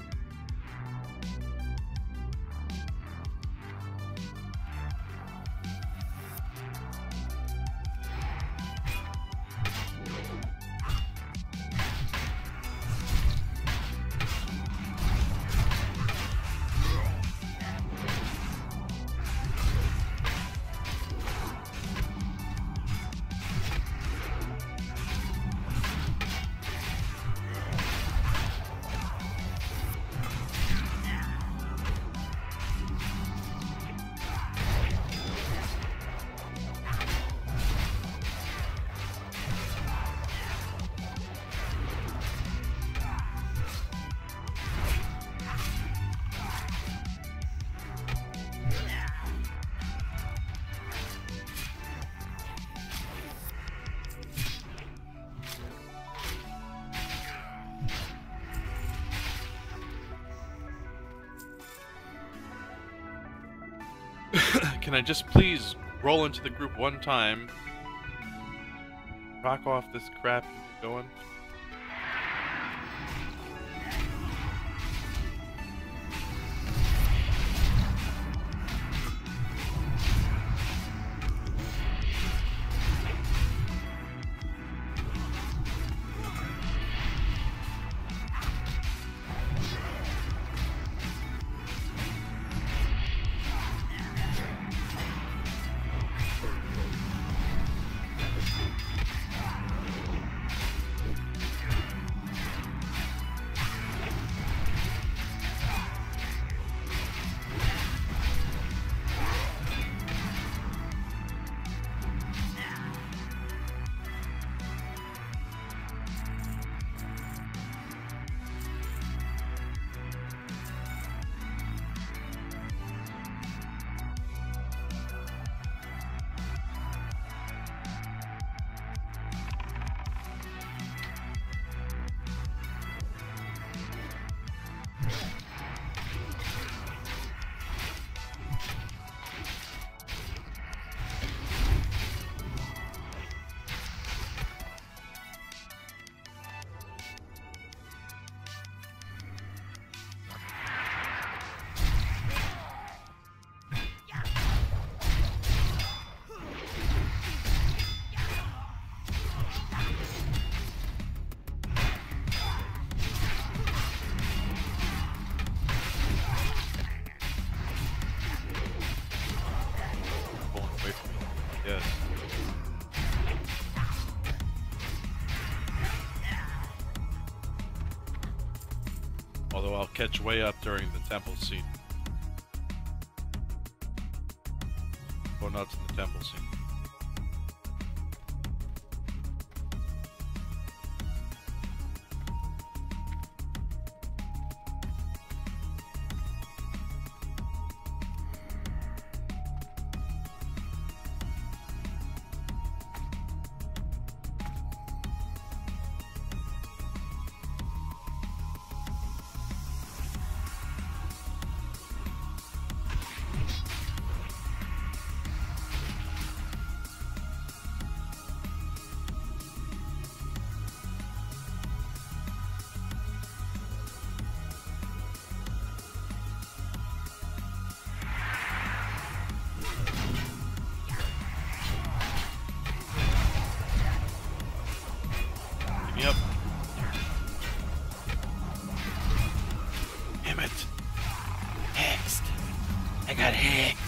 Can I just please roll into the group one time? Rock off this crap and get going. Yes. Although I'll catch way up during the temple scene. Go nuts in the temple scene. me up. Damn it. Hexed. I got hexed.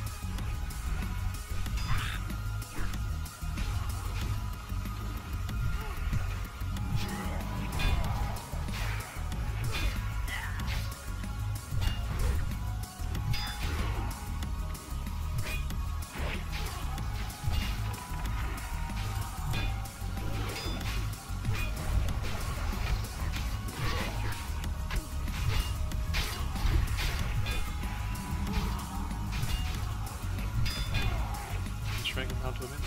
Shrink him down to a minute.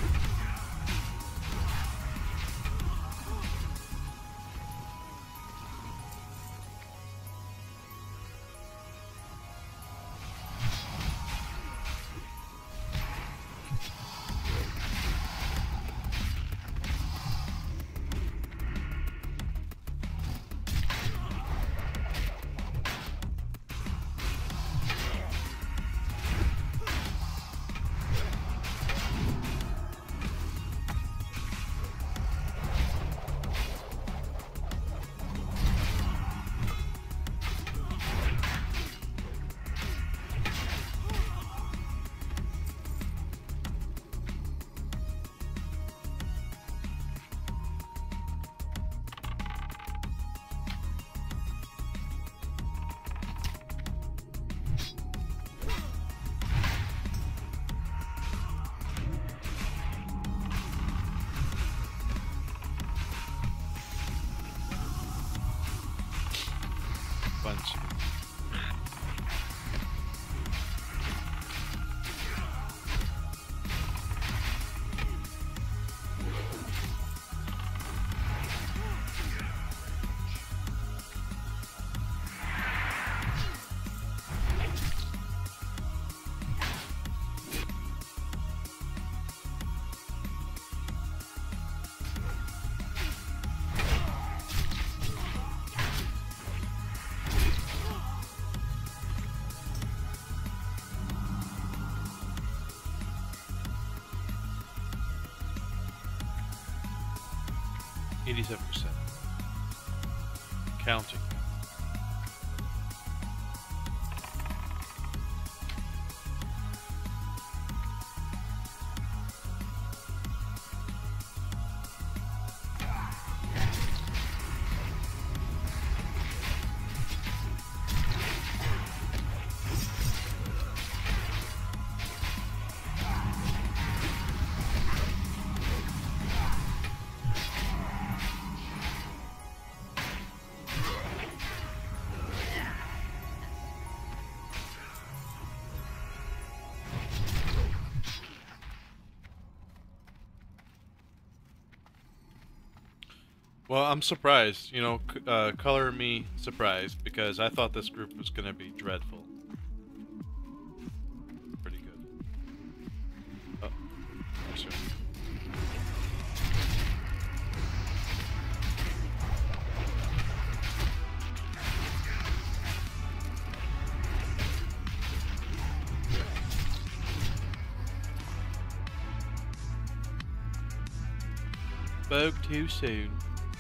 Bunch. eighty-seven percent. Counting. Well, I'm surprised, you know, c uh, color me surprised, because I thought this group was going to be dreadful. Pretty good. Oh, yes, sir. Spoke too soon.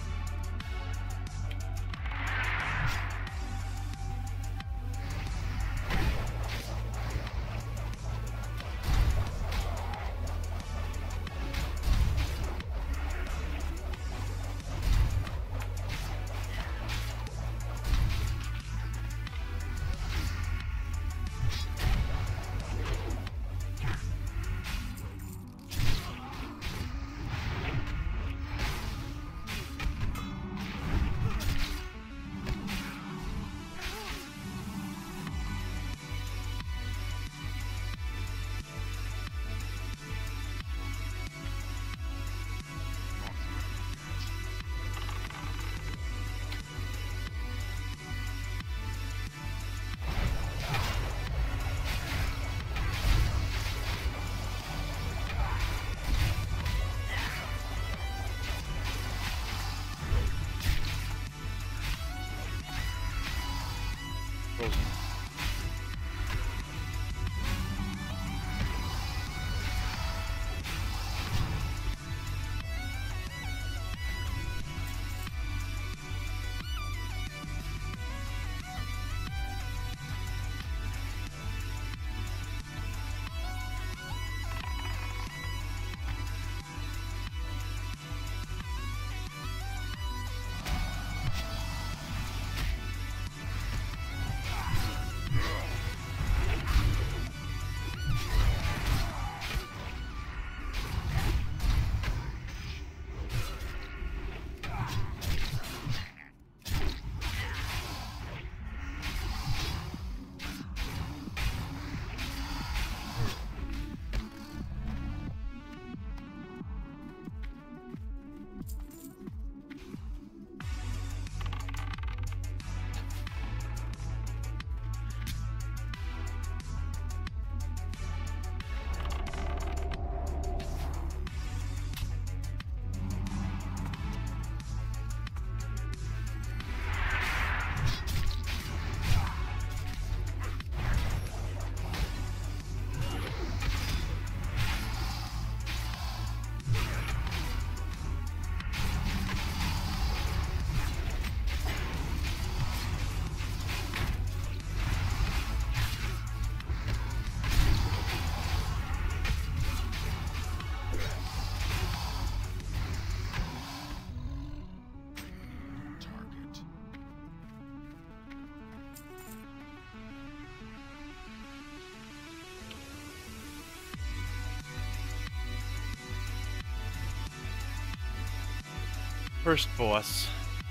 Frozen. First boss.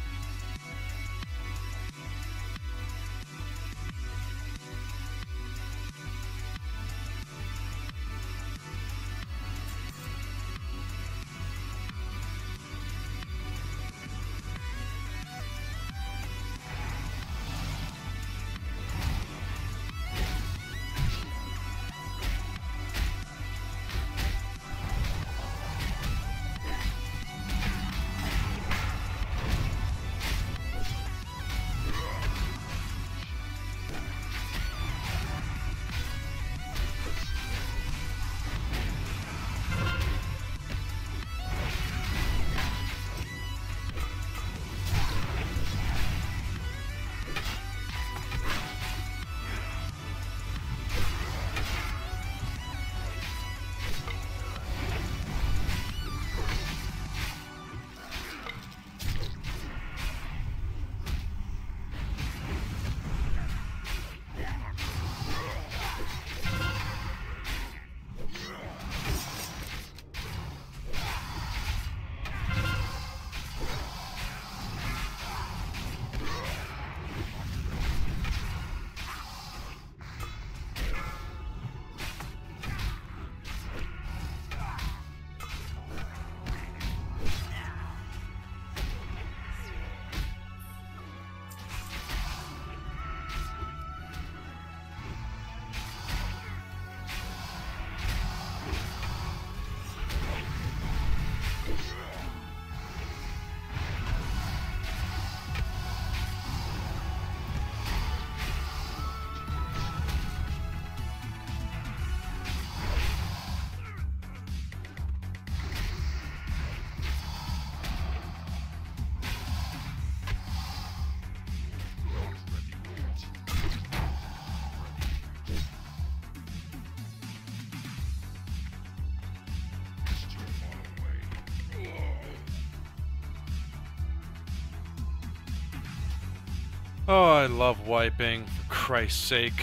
Oh, I love wiping, for Christ's sake.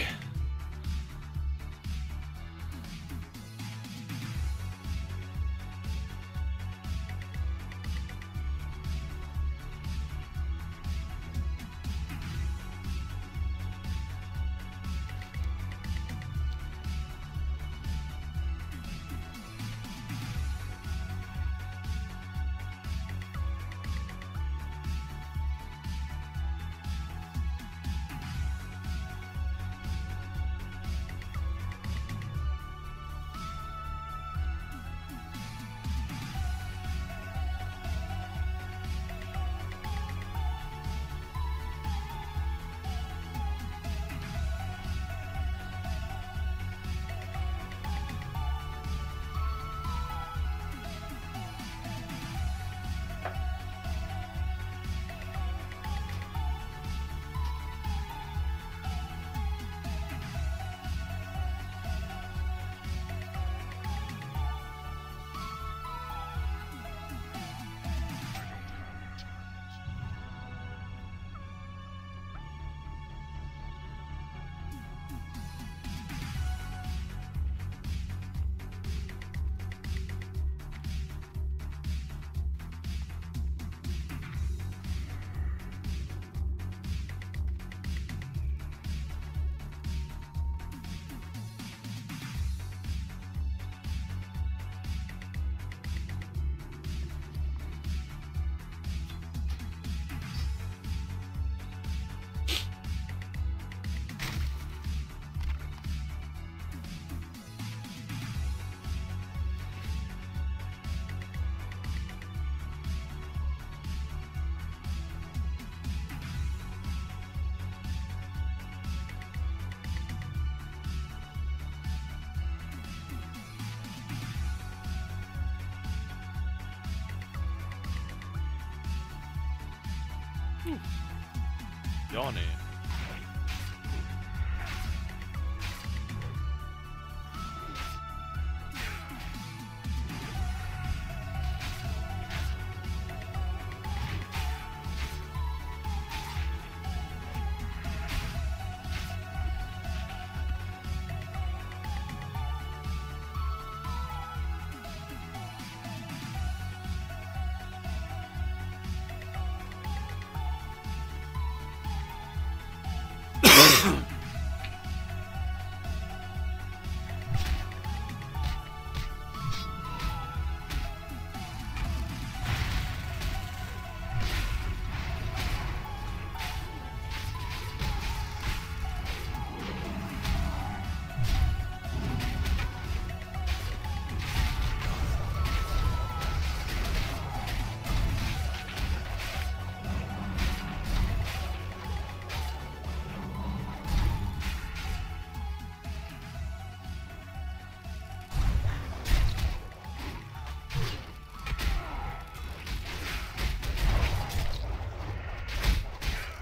Johnny.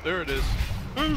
There it is. Boom!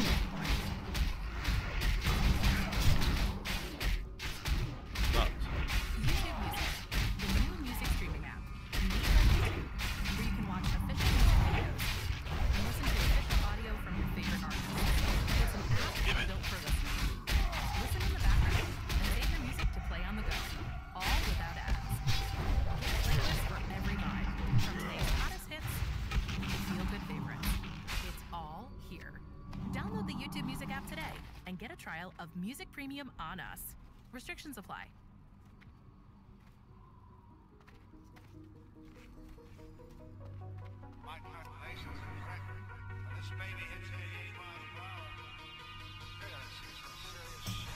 Nuts. YouTube Music, the new music streaming app, made by YouTube, where you can watch official music videos and listen to official audio from your favorite artists. It's an app built for listening. Listen in the background and save your music to play on the go, all without ads. Get playlists for every vibe, from today's hottest hits to feel-good favorites. It's all here. Download the YouTube Music app today and get a trial of Music Premium on us. Restrictions apply. My calculations are correct. When this baby hits eighty-eight miles per hour, you're gonna see some serious shit.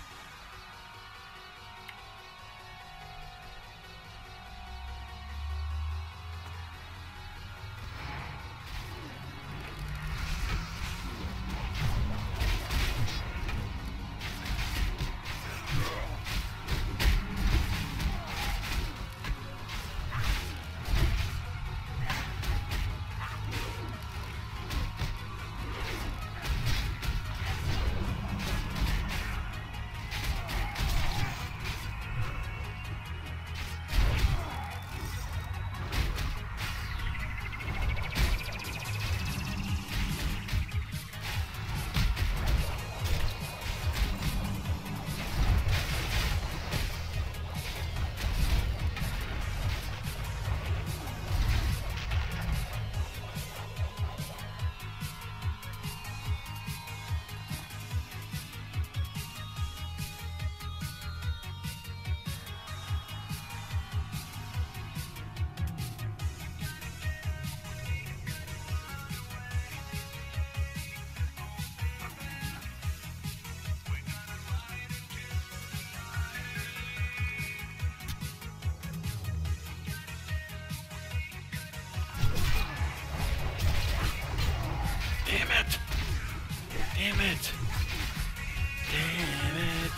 Damn it! Damn it! Damn it!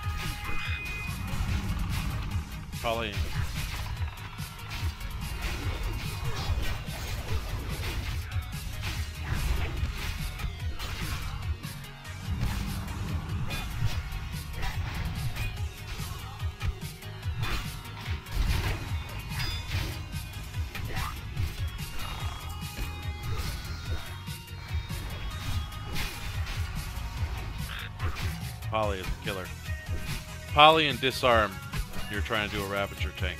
Probably. Polly is a killer. Polly and disarm. You're trying to do a Ravager tank.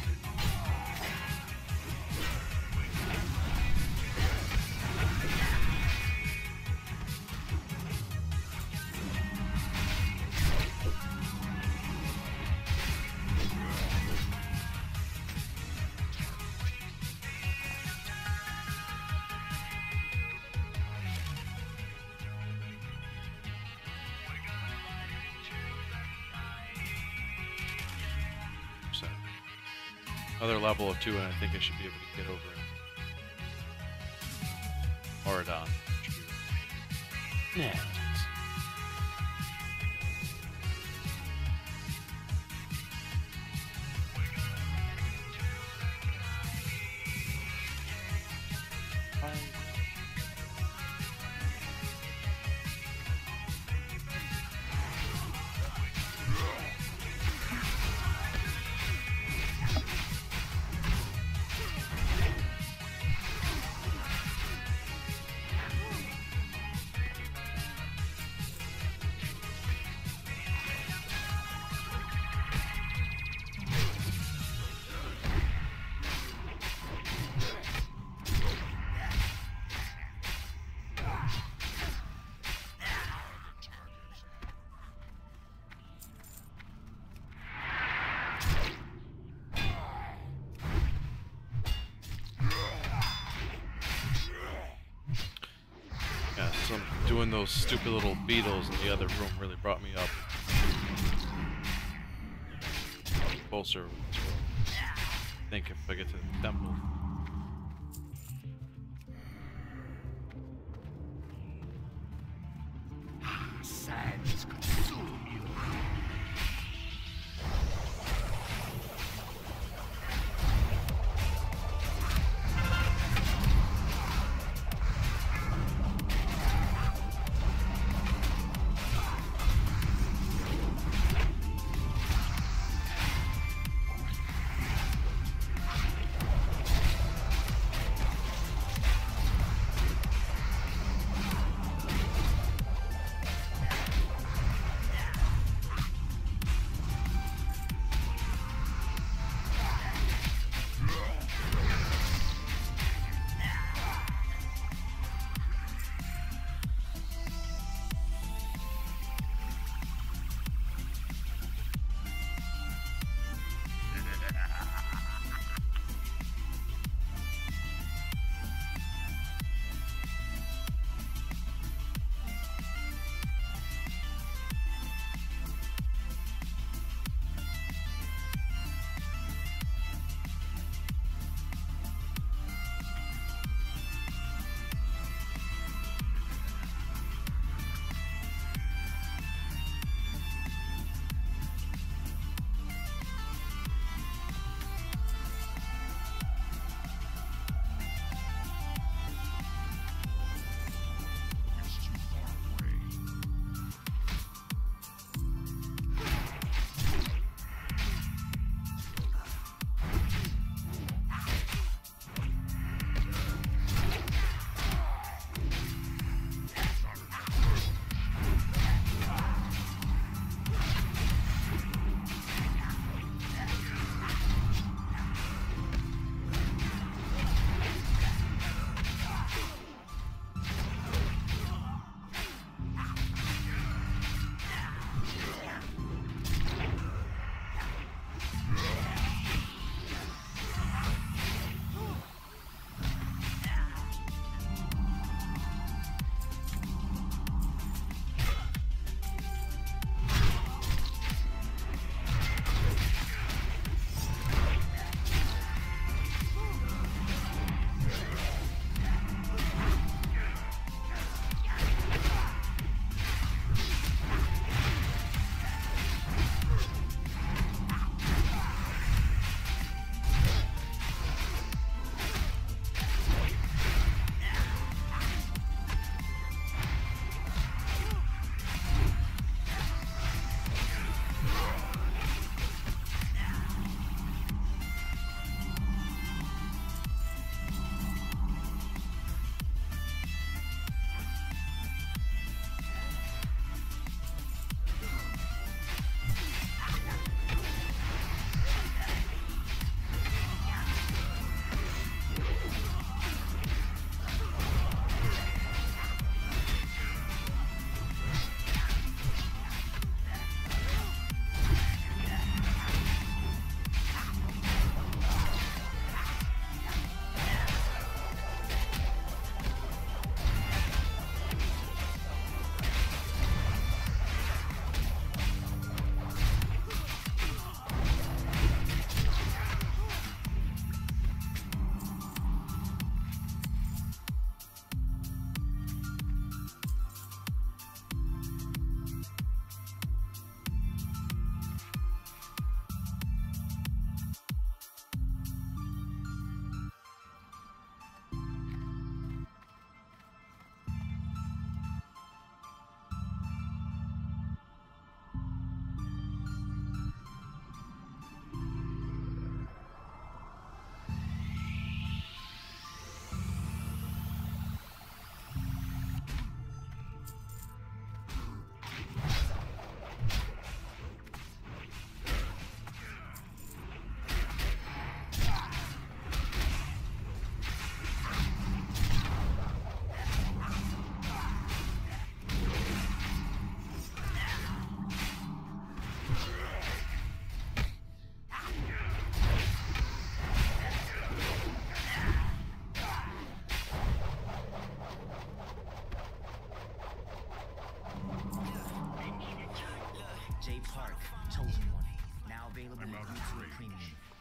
Another level of two, and I think I should be able to get over it. Auradon. Yeah. So doing those stupid little beetles in the other room really brought me up. Closer. I think if I get to the temple. Sadness consume you. Timeout premium.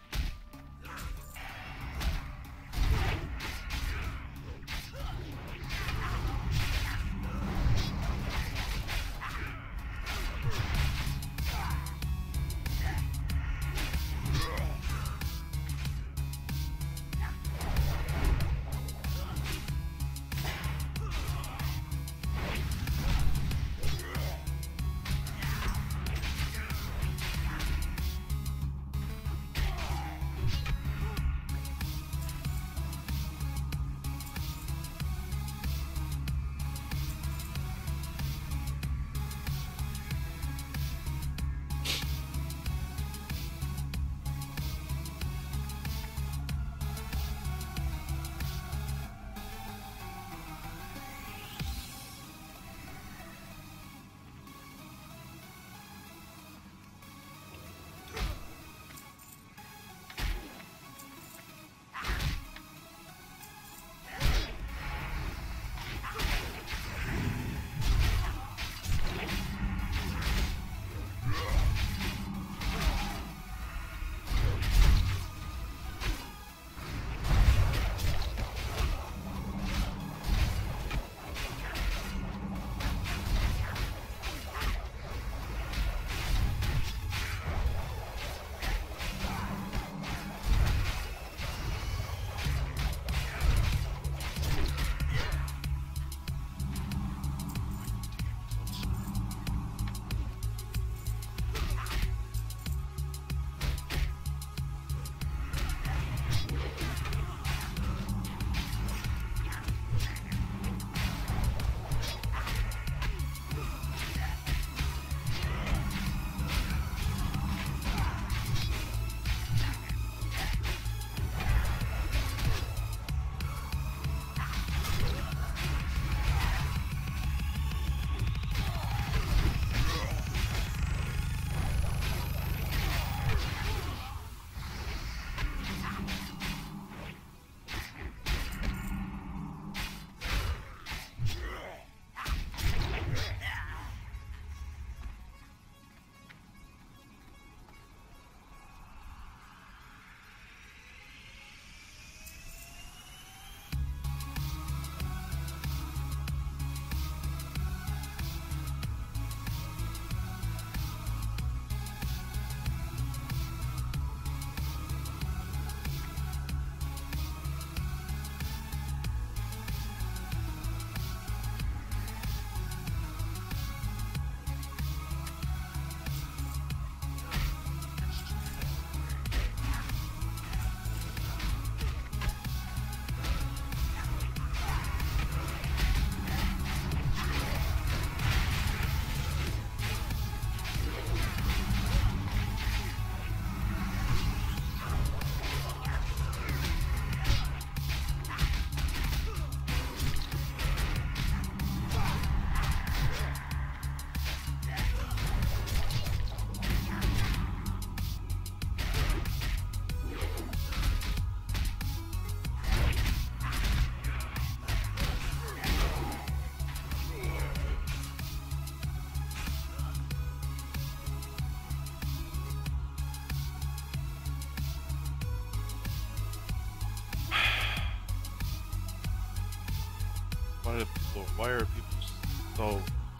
Why do people? Why are people so?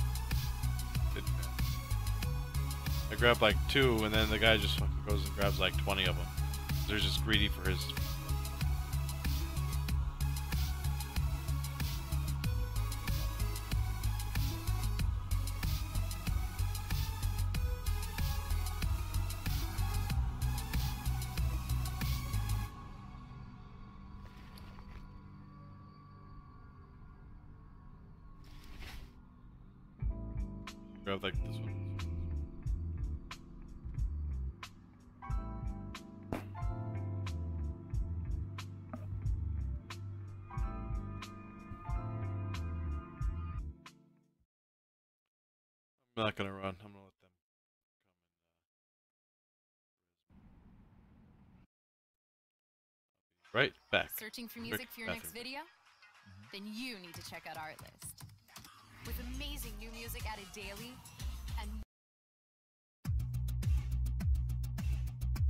I grab like two, and then the guy just fucking goes and grabs like twenty of them. They're just greedy for his. Grab like this one. I'm not gonna run. I'm gonna let them come and uh, right back. Searching for music for your next bathroom. video? Then you need to check out Artlist. With amazing new music added daily and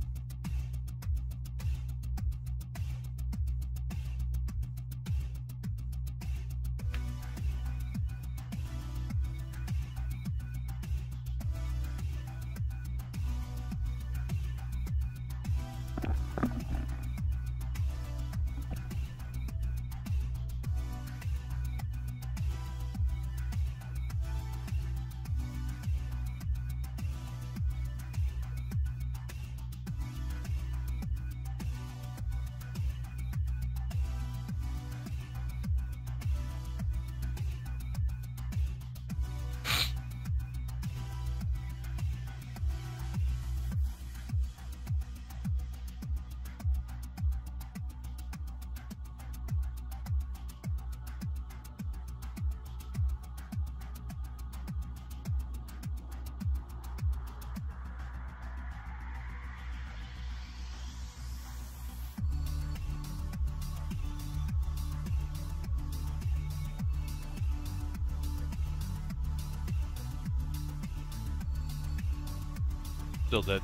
Still dead.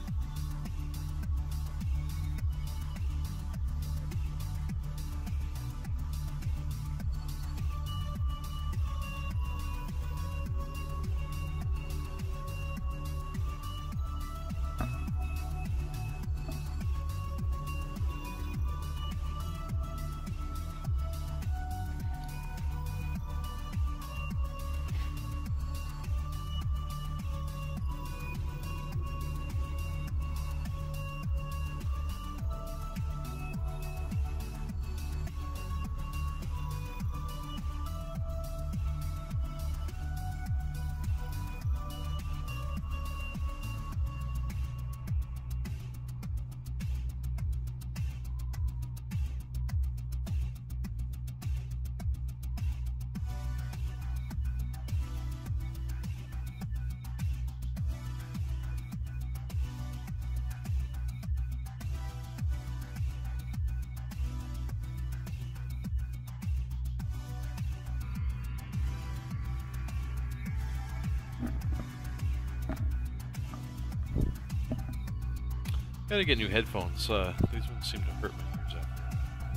Gotta get new headphones. Uh, these ones seem to hurt my ears after.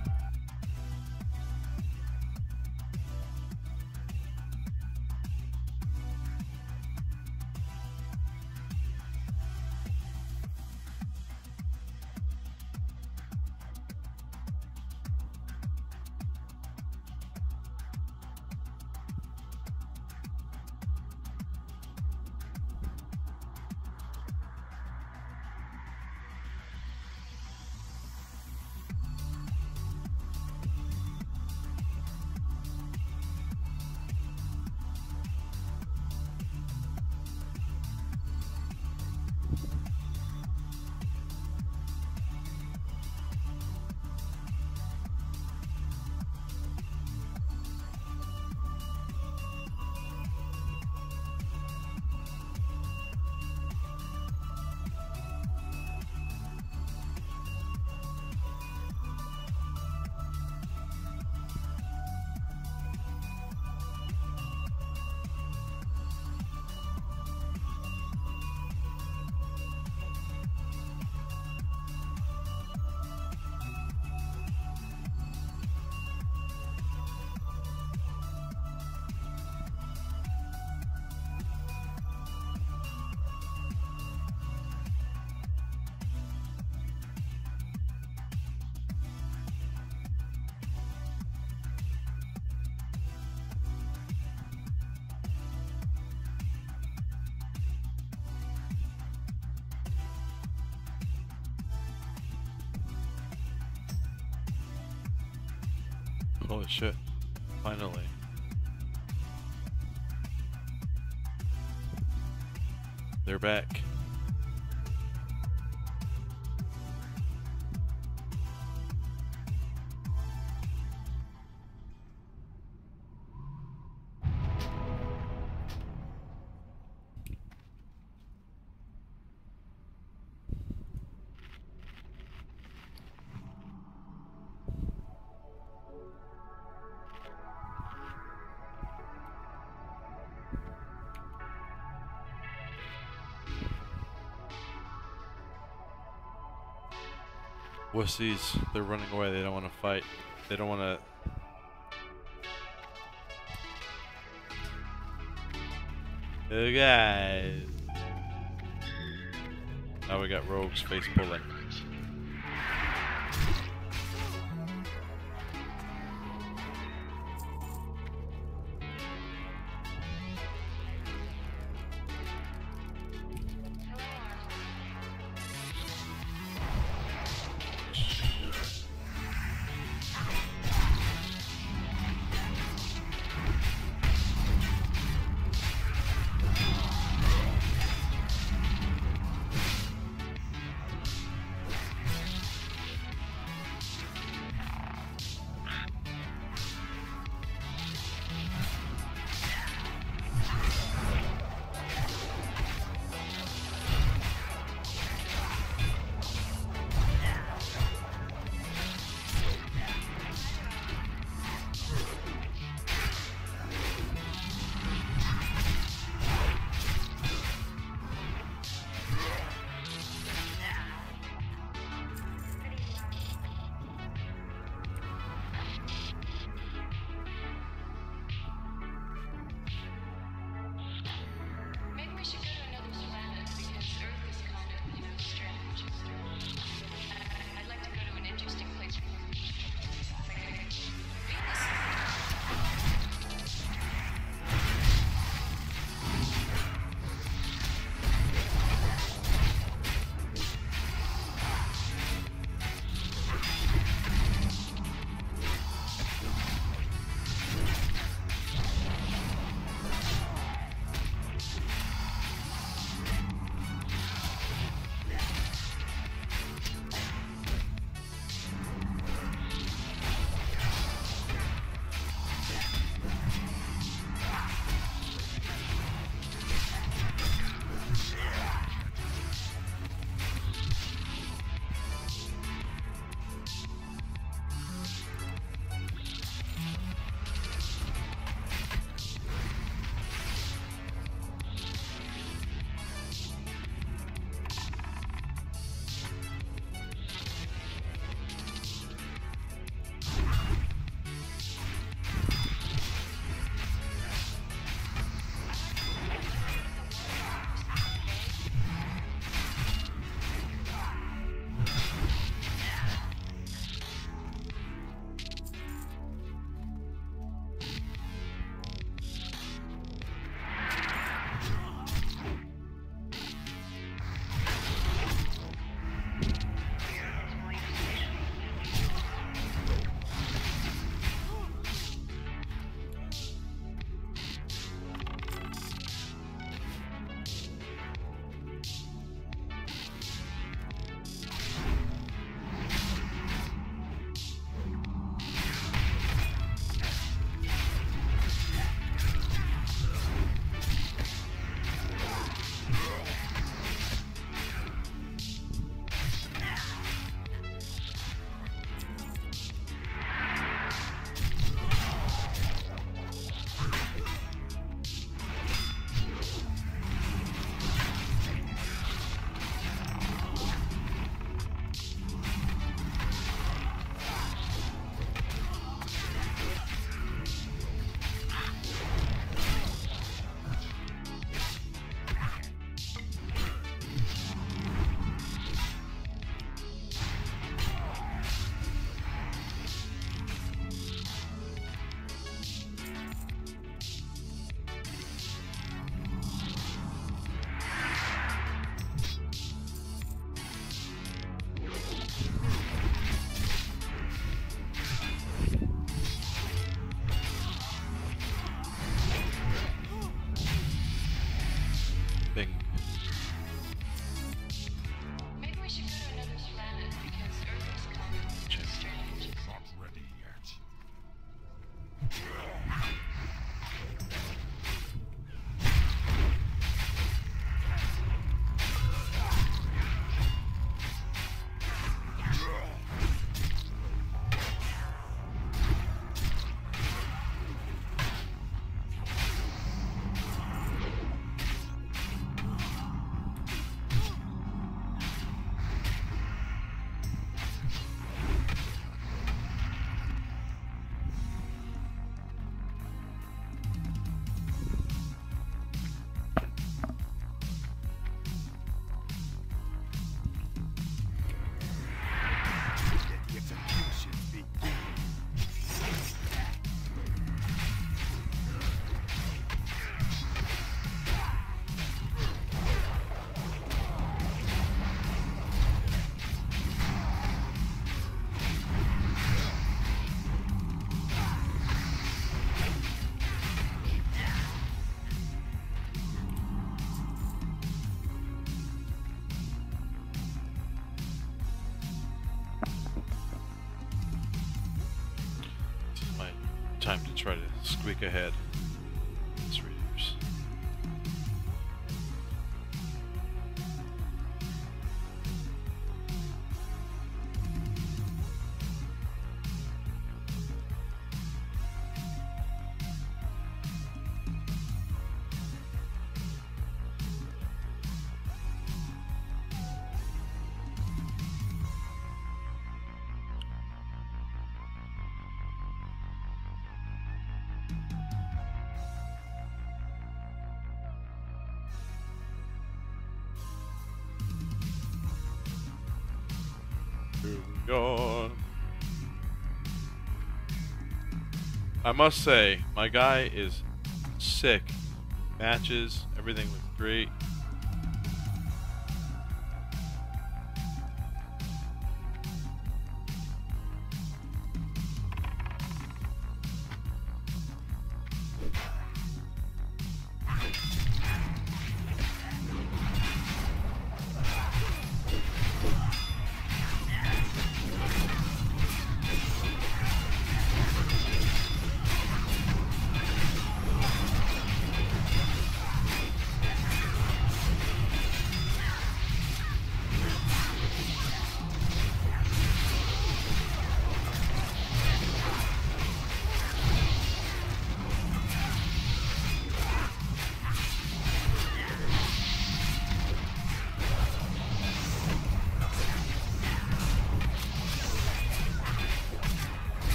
Holy shit. Finally. They're back. Wussies, they're running away. They don't want to fight. They don't want to. Oh, guys. Now we got rogues face pulling. Bing. Maybe we should go to another planet because Earth is kind of strange. Not ready yet. Time to try to squeak ahead. It's readers. Go. I must say, my guy is sick. Matches, everything was great.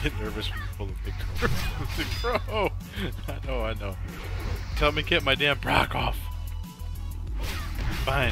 get nervous when you pull a big crow. Bro, I know, I know. Tell me, get my damn Brock off. Fine.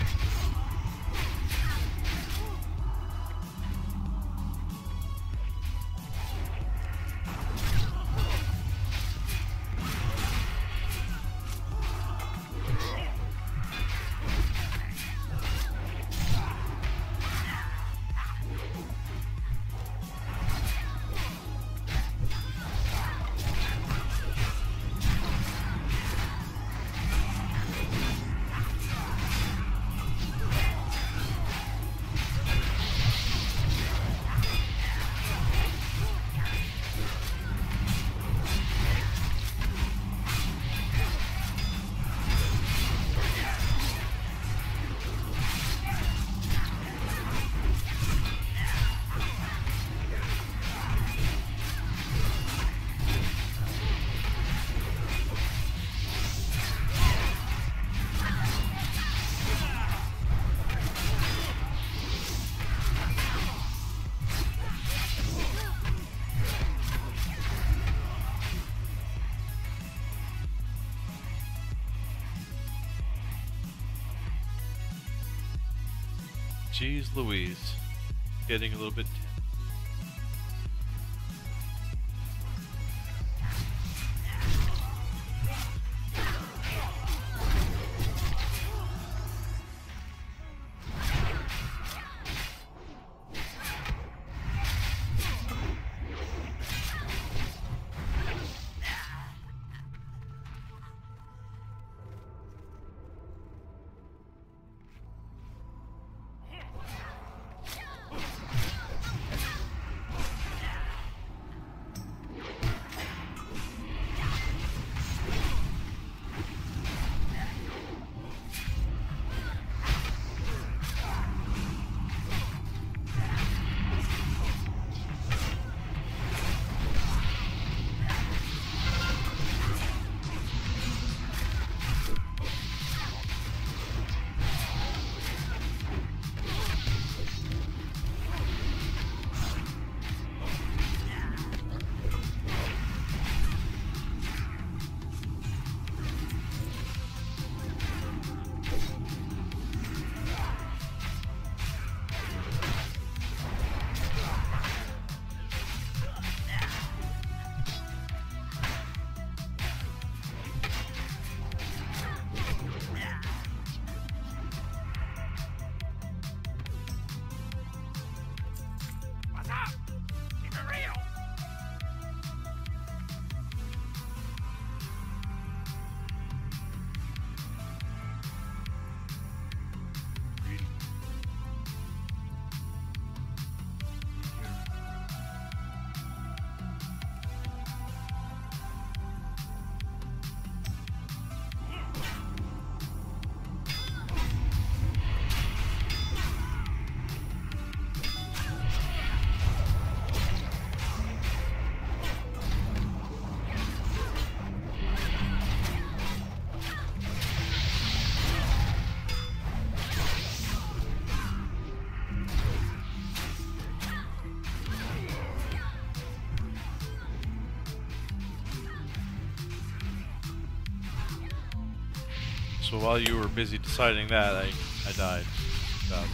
Jeez Louise. Getting a little bit tense. So while you were busy deciding that, I, I died. Died.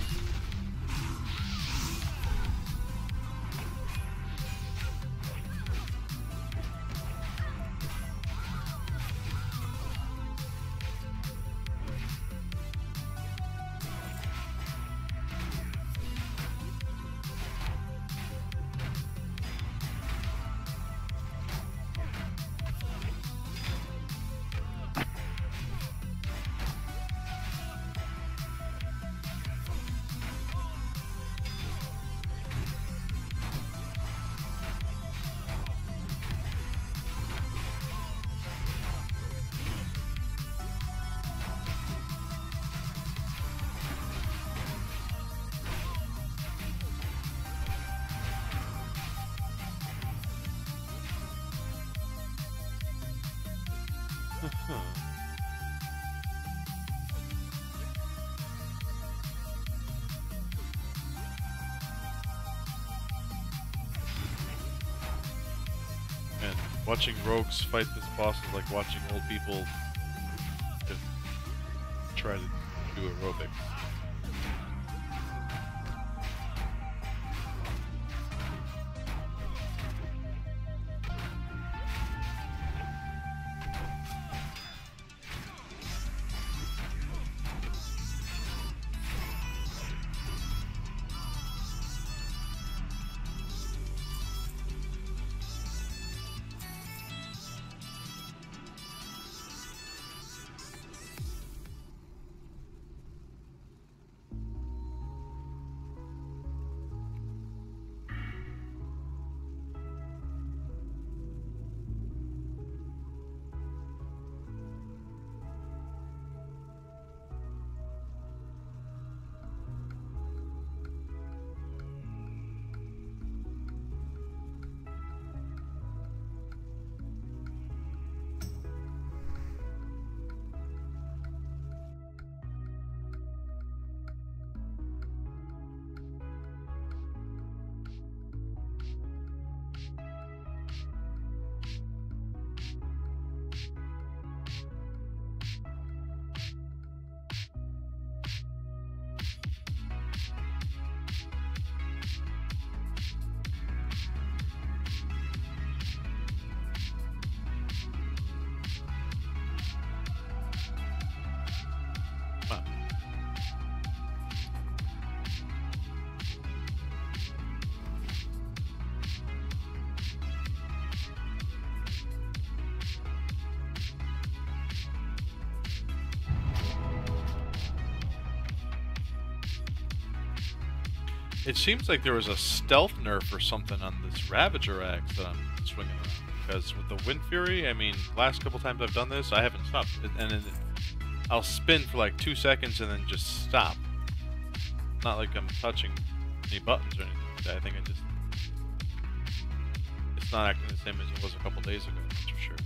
Watching rogues fight this boss is like watching old people try to do aerobics. It seems like there was a stealth nerf or something on this Ravager axe that I'm swinging around. Because with the Wind Fury, I mean, last couple times I've done this, I haven't stopped. And then I'll spin for like two seconds and then just stop. Not like I'm touching any buttons or anything like that. I think I just... It's not acting the same as it was a couple days ago, that's for sure.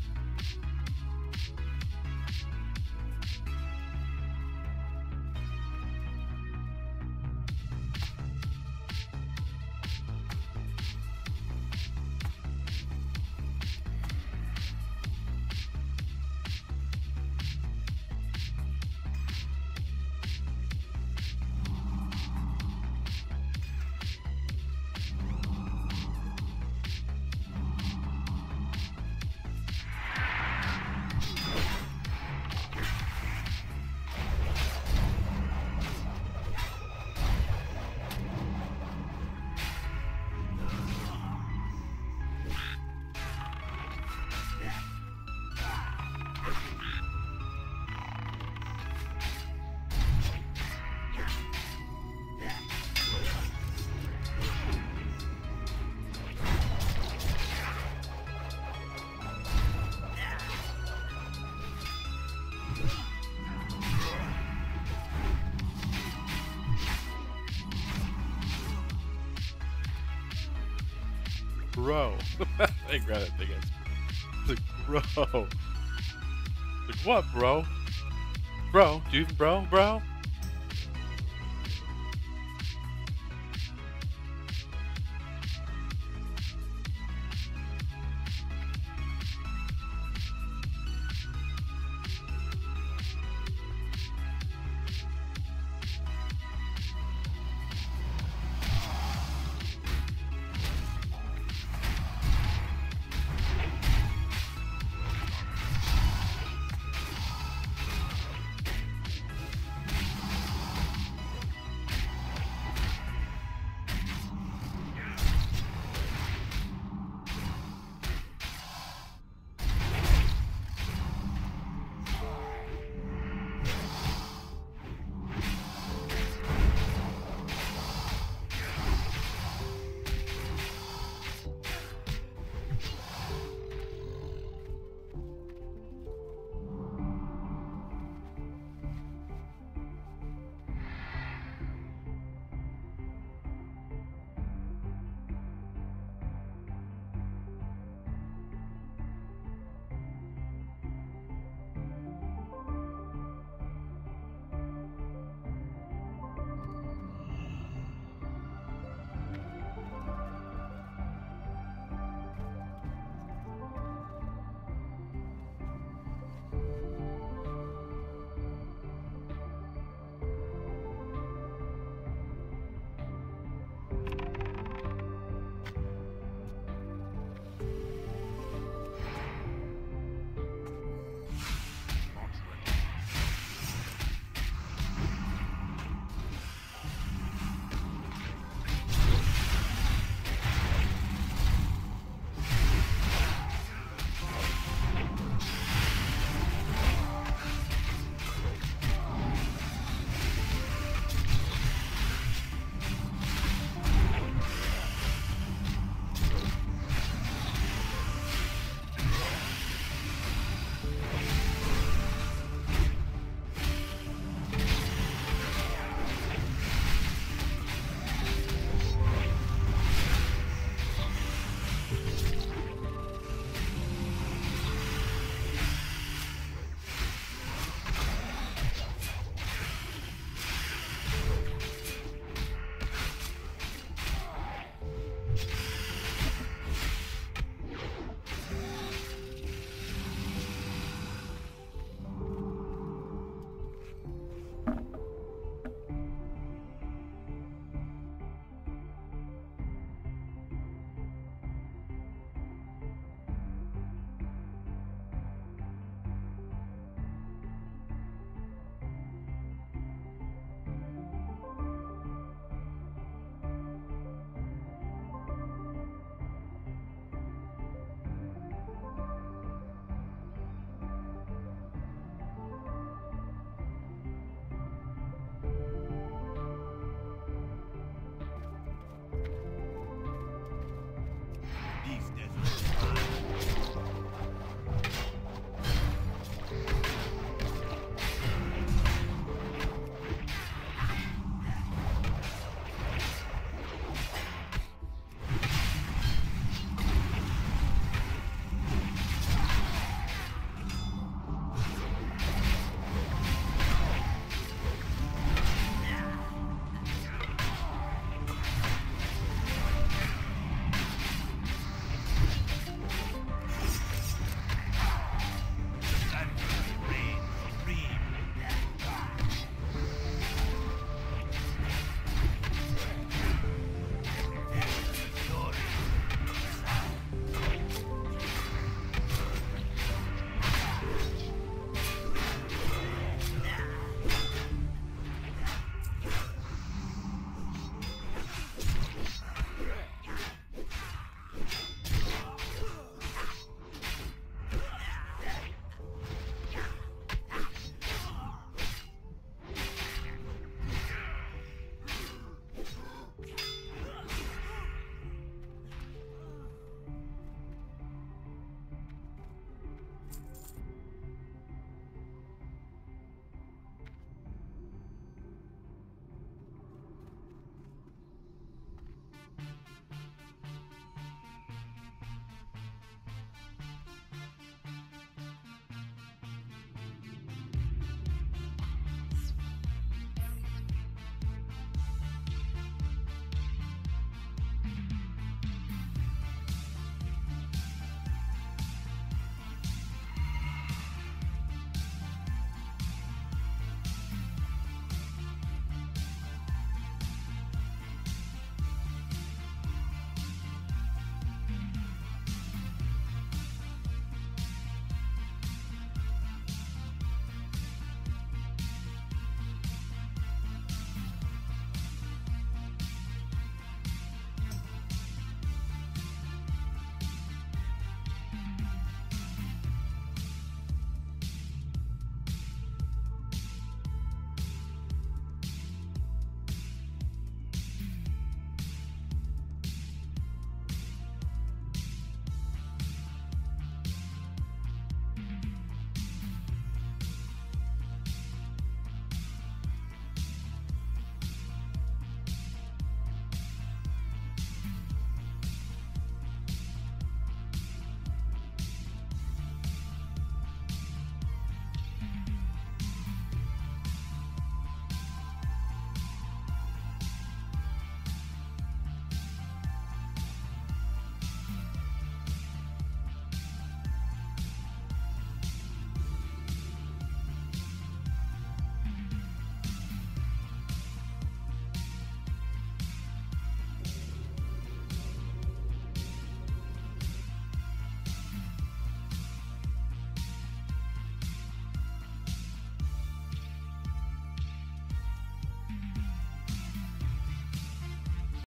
Bro. I grab that big ass. It's like, bro. Like, what, bro? Bro? Do you even bro, bro?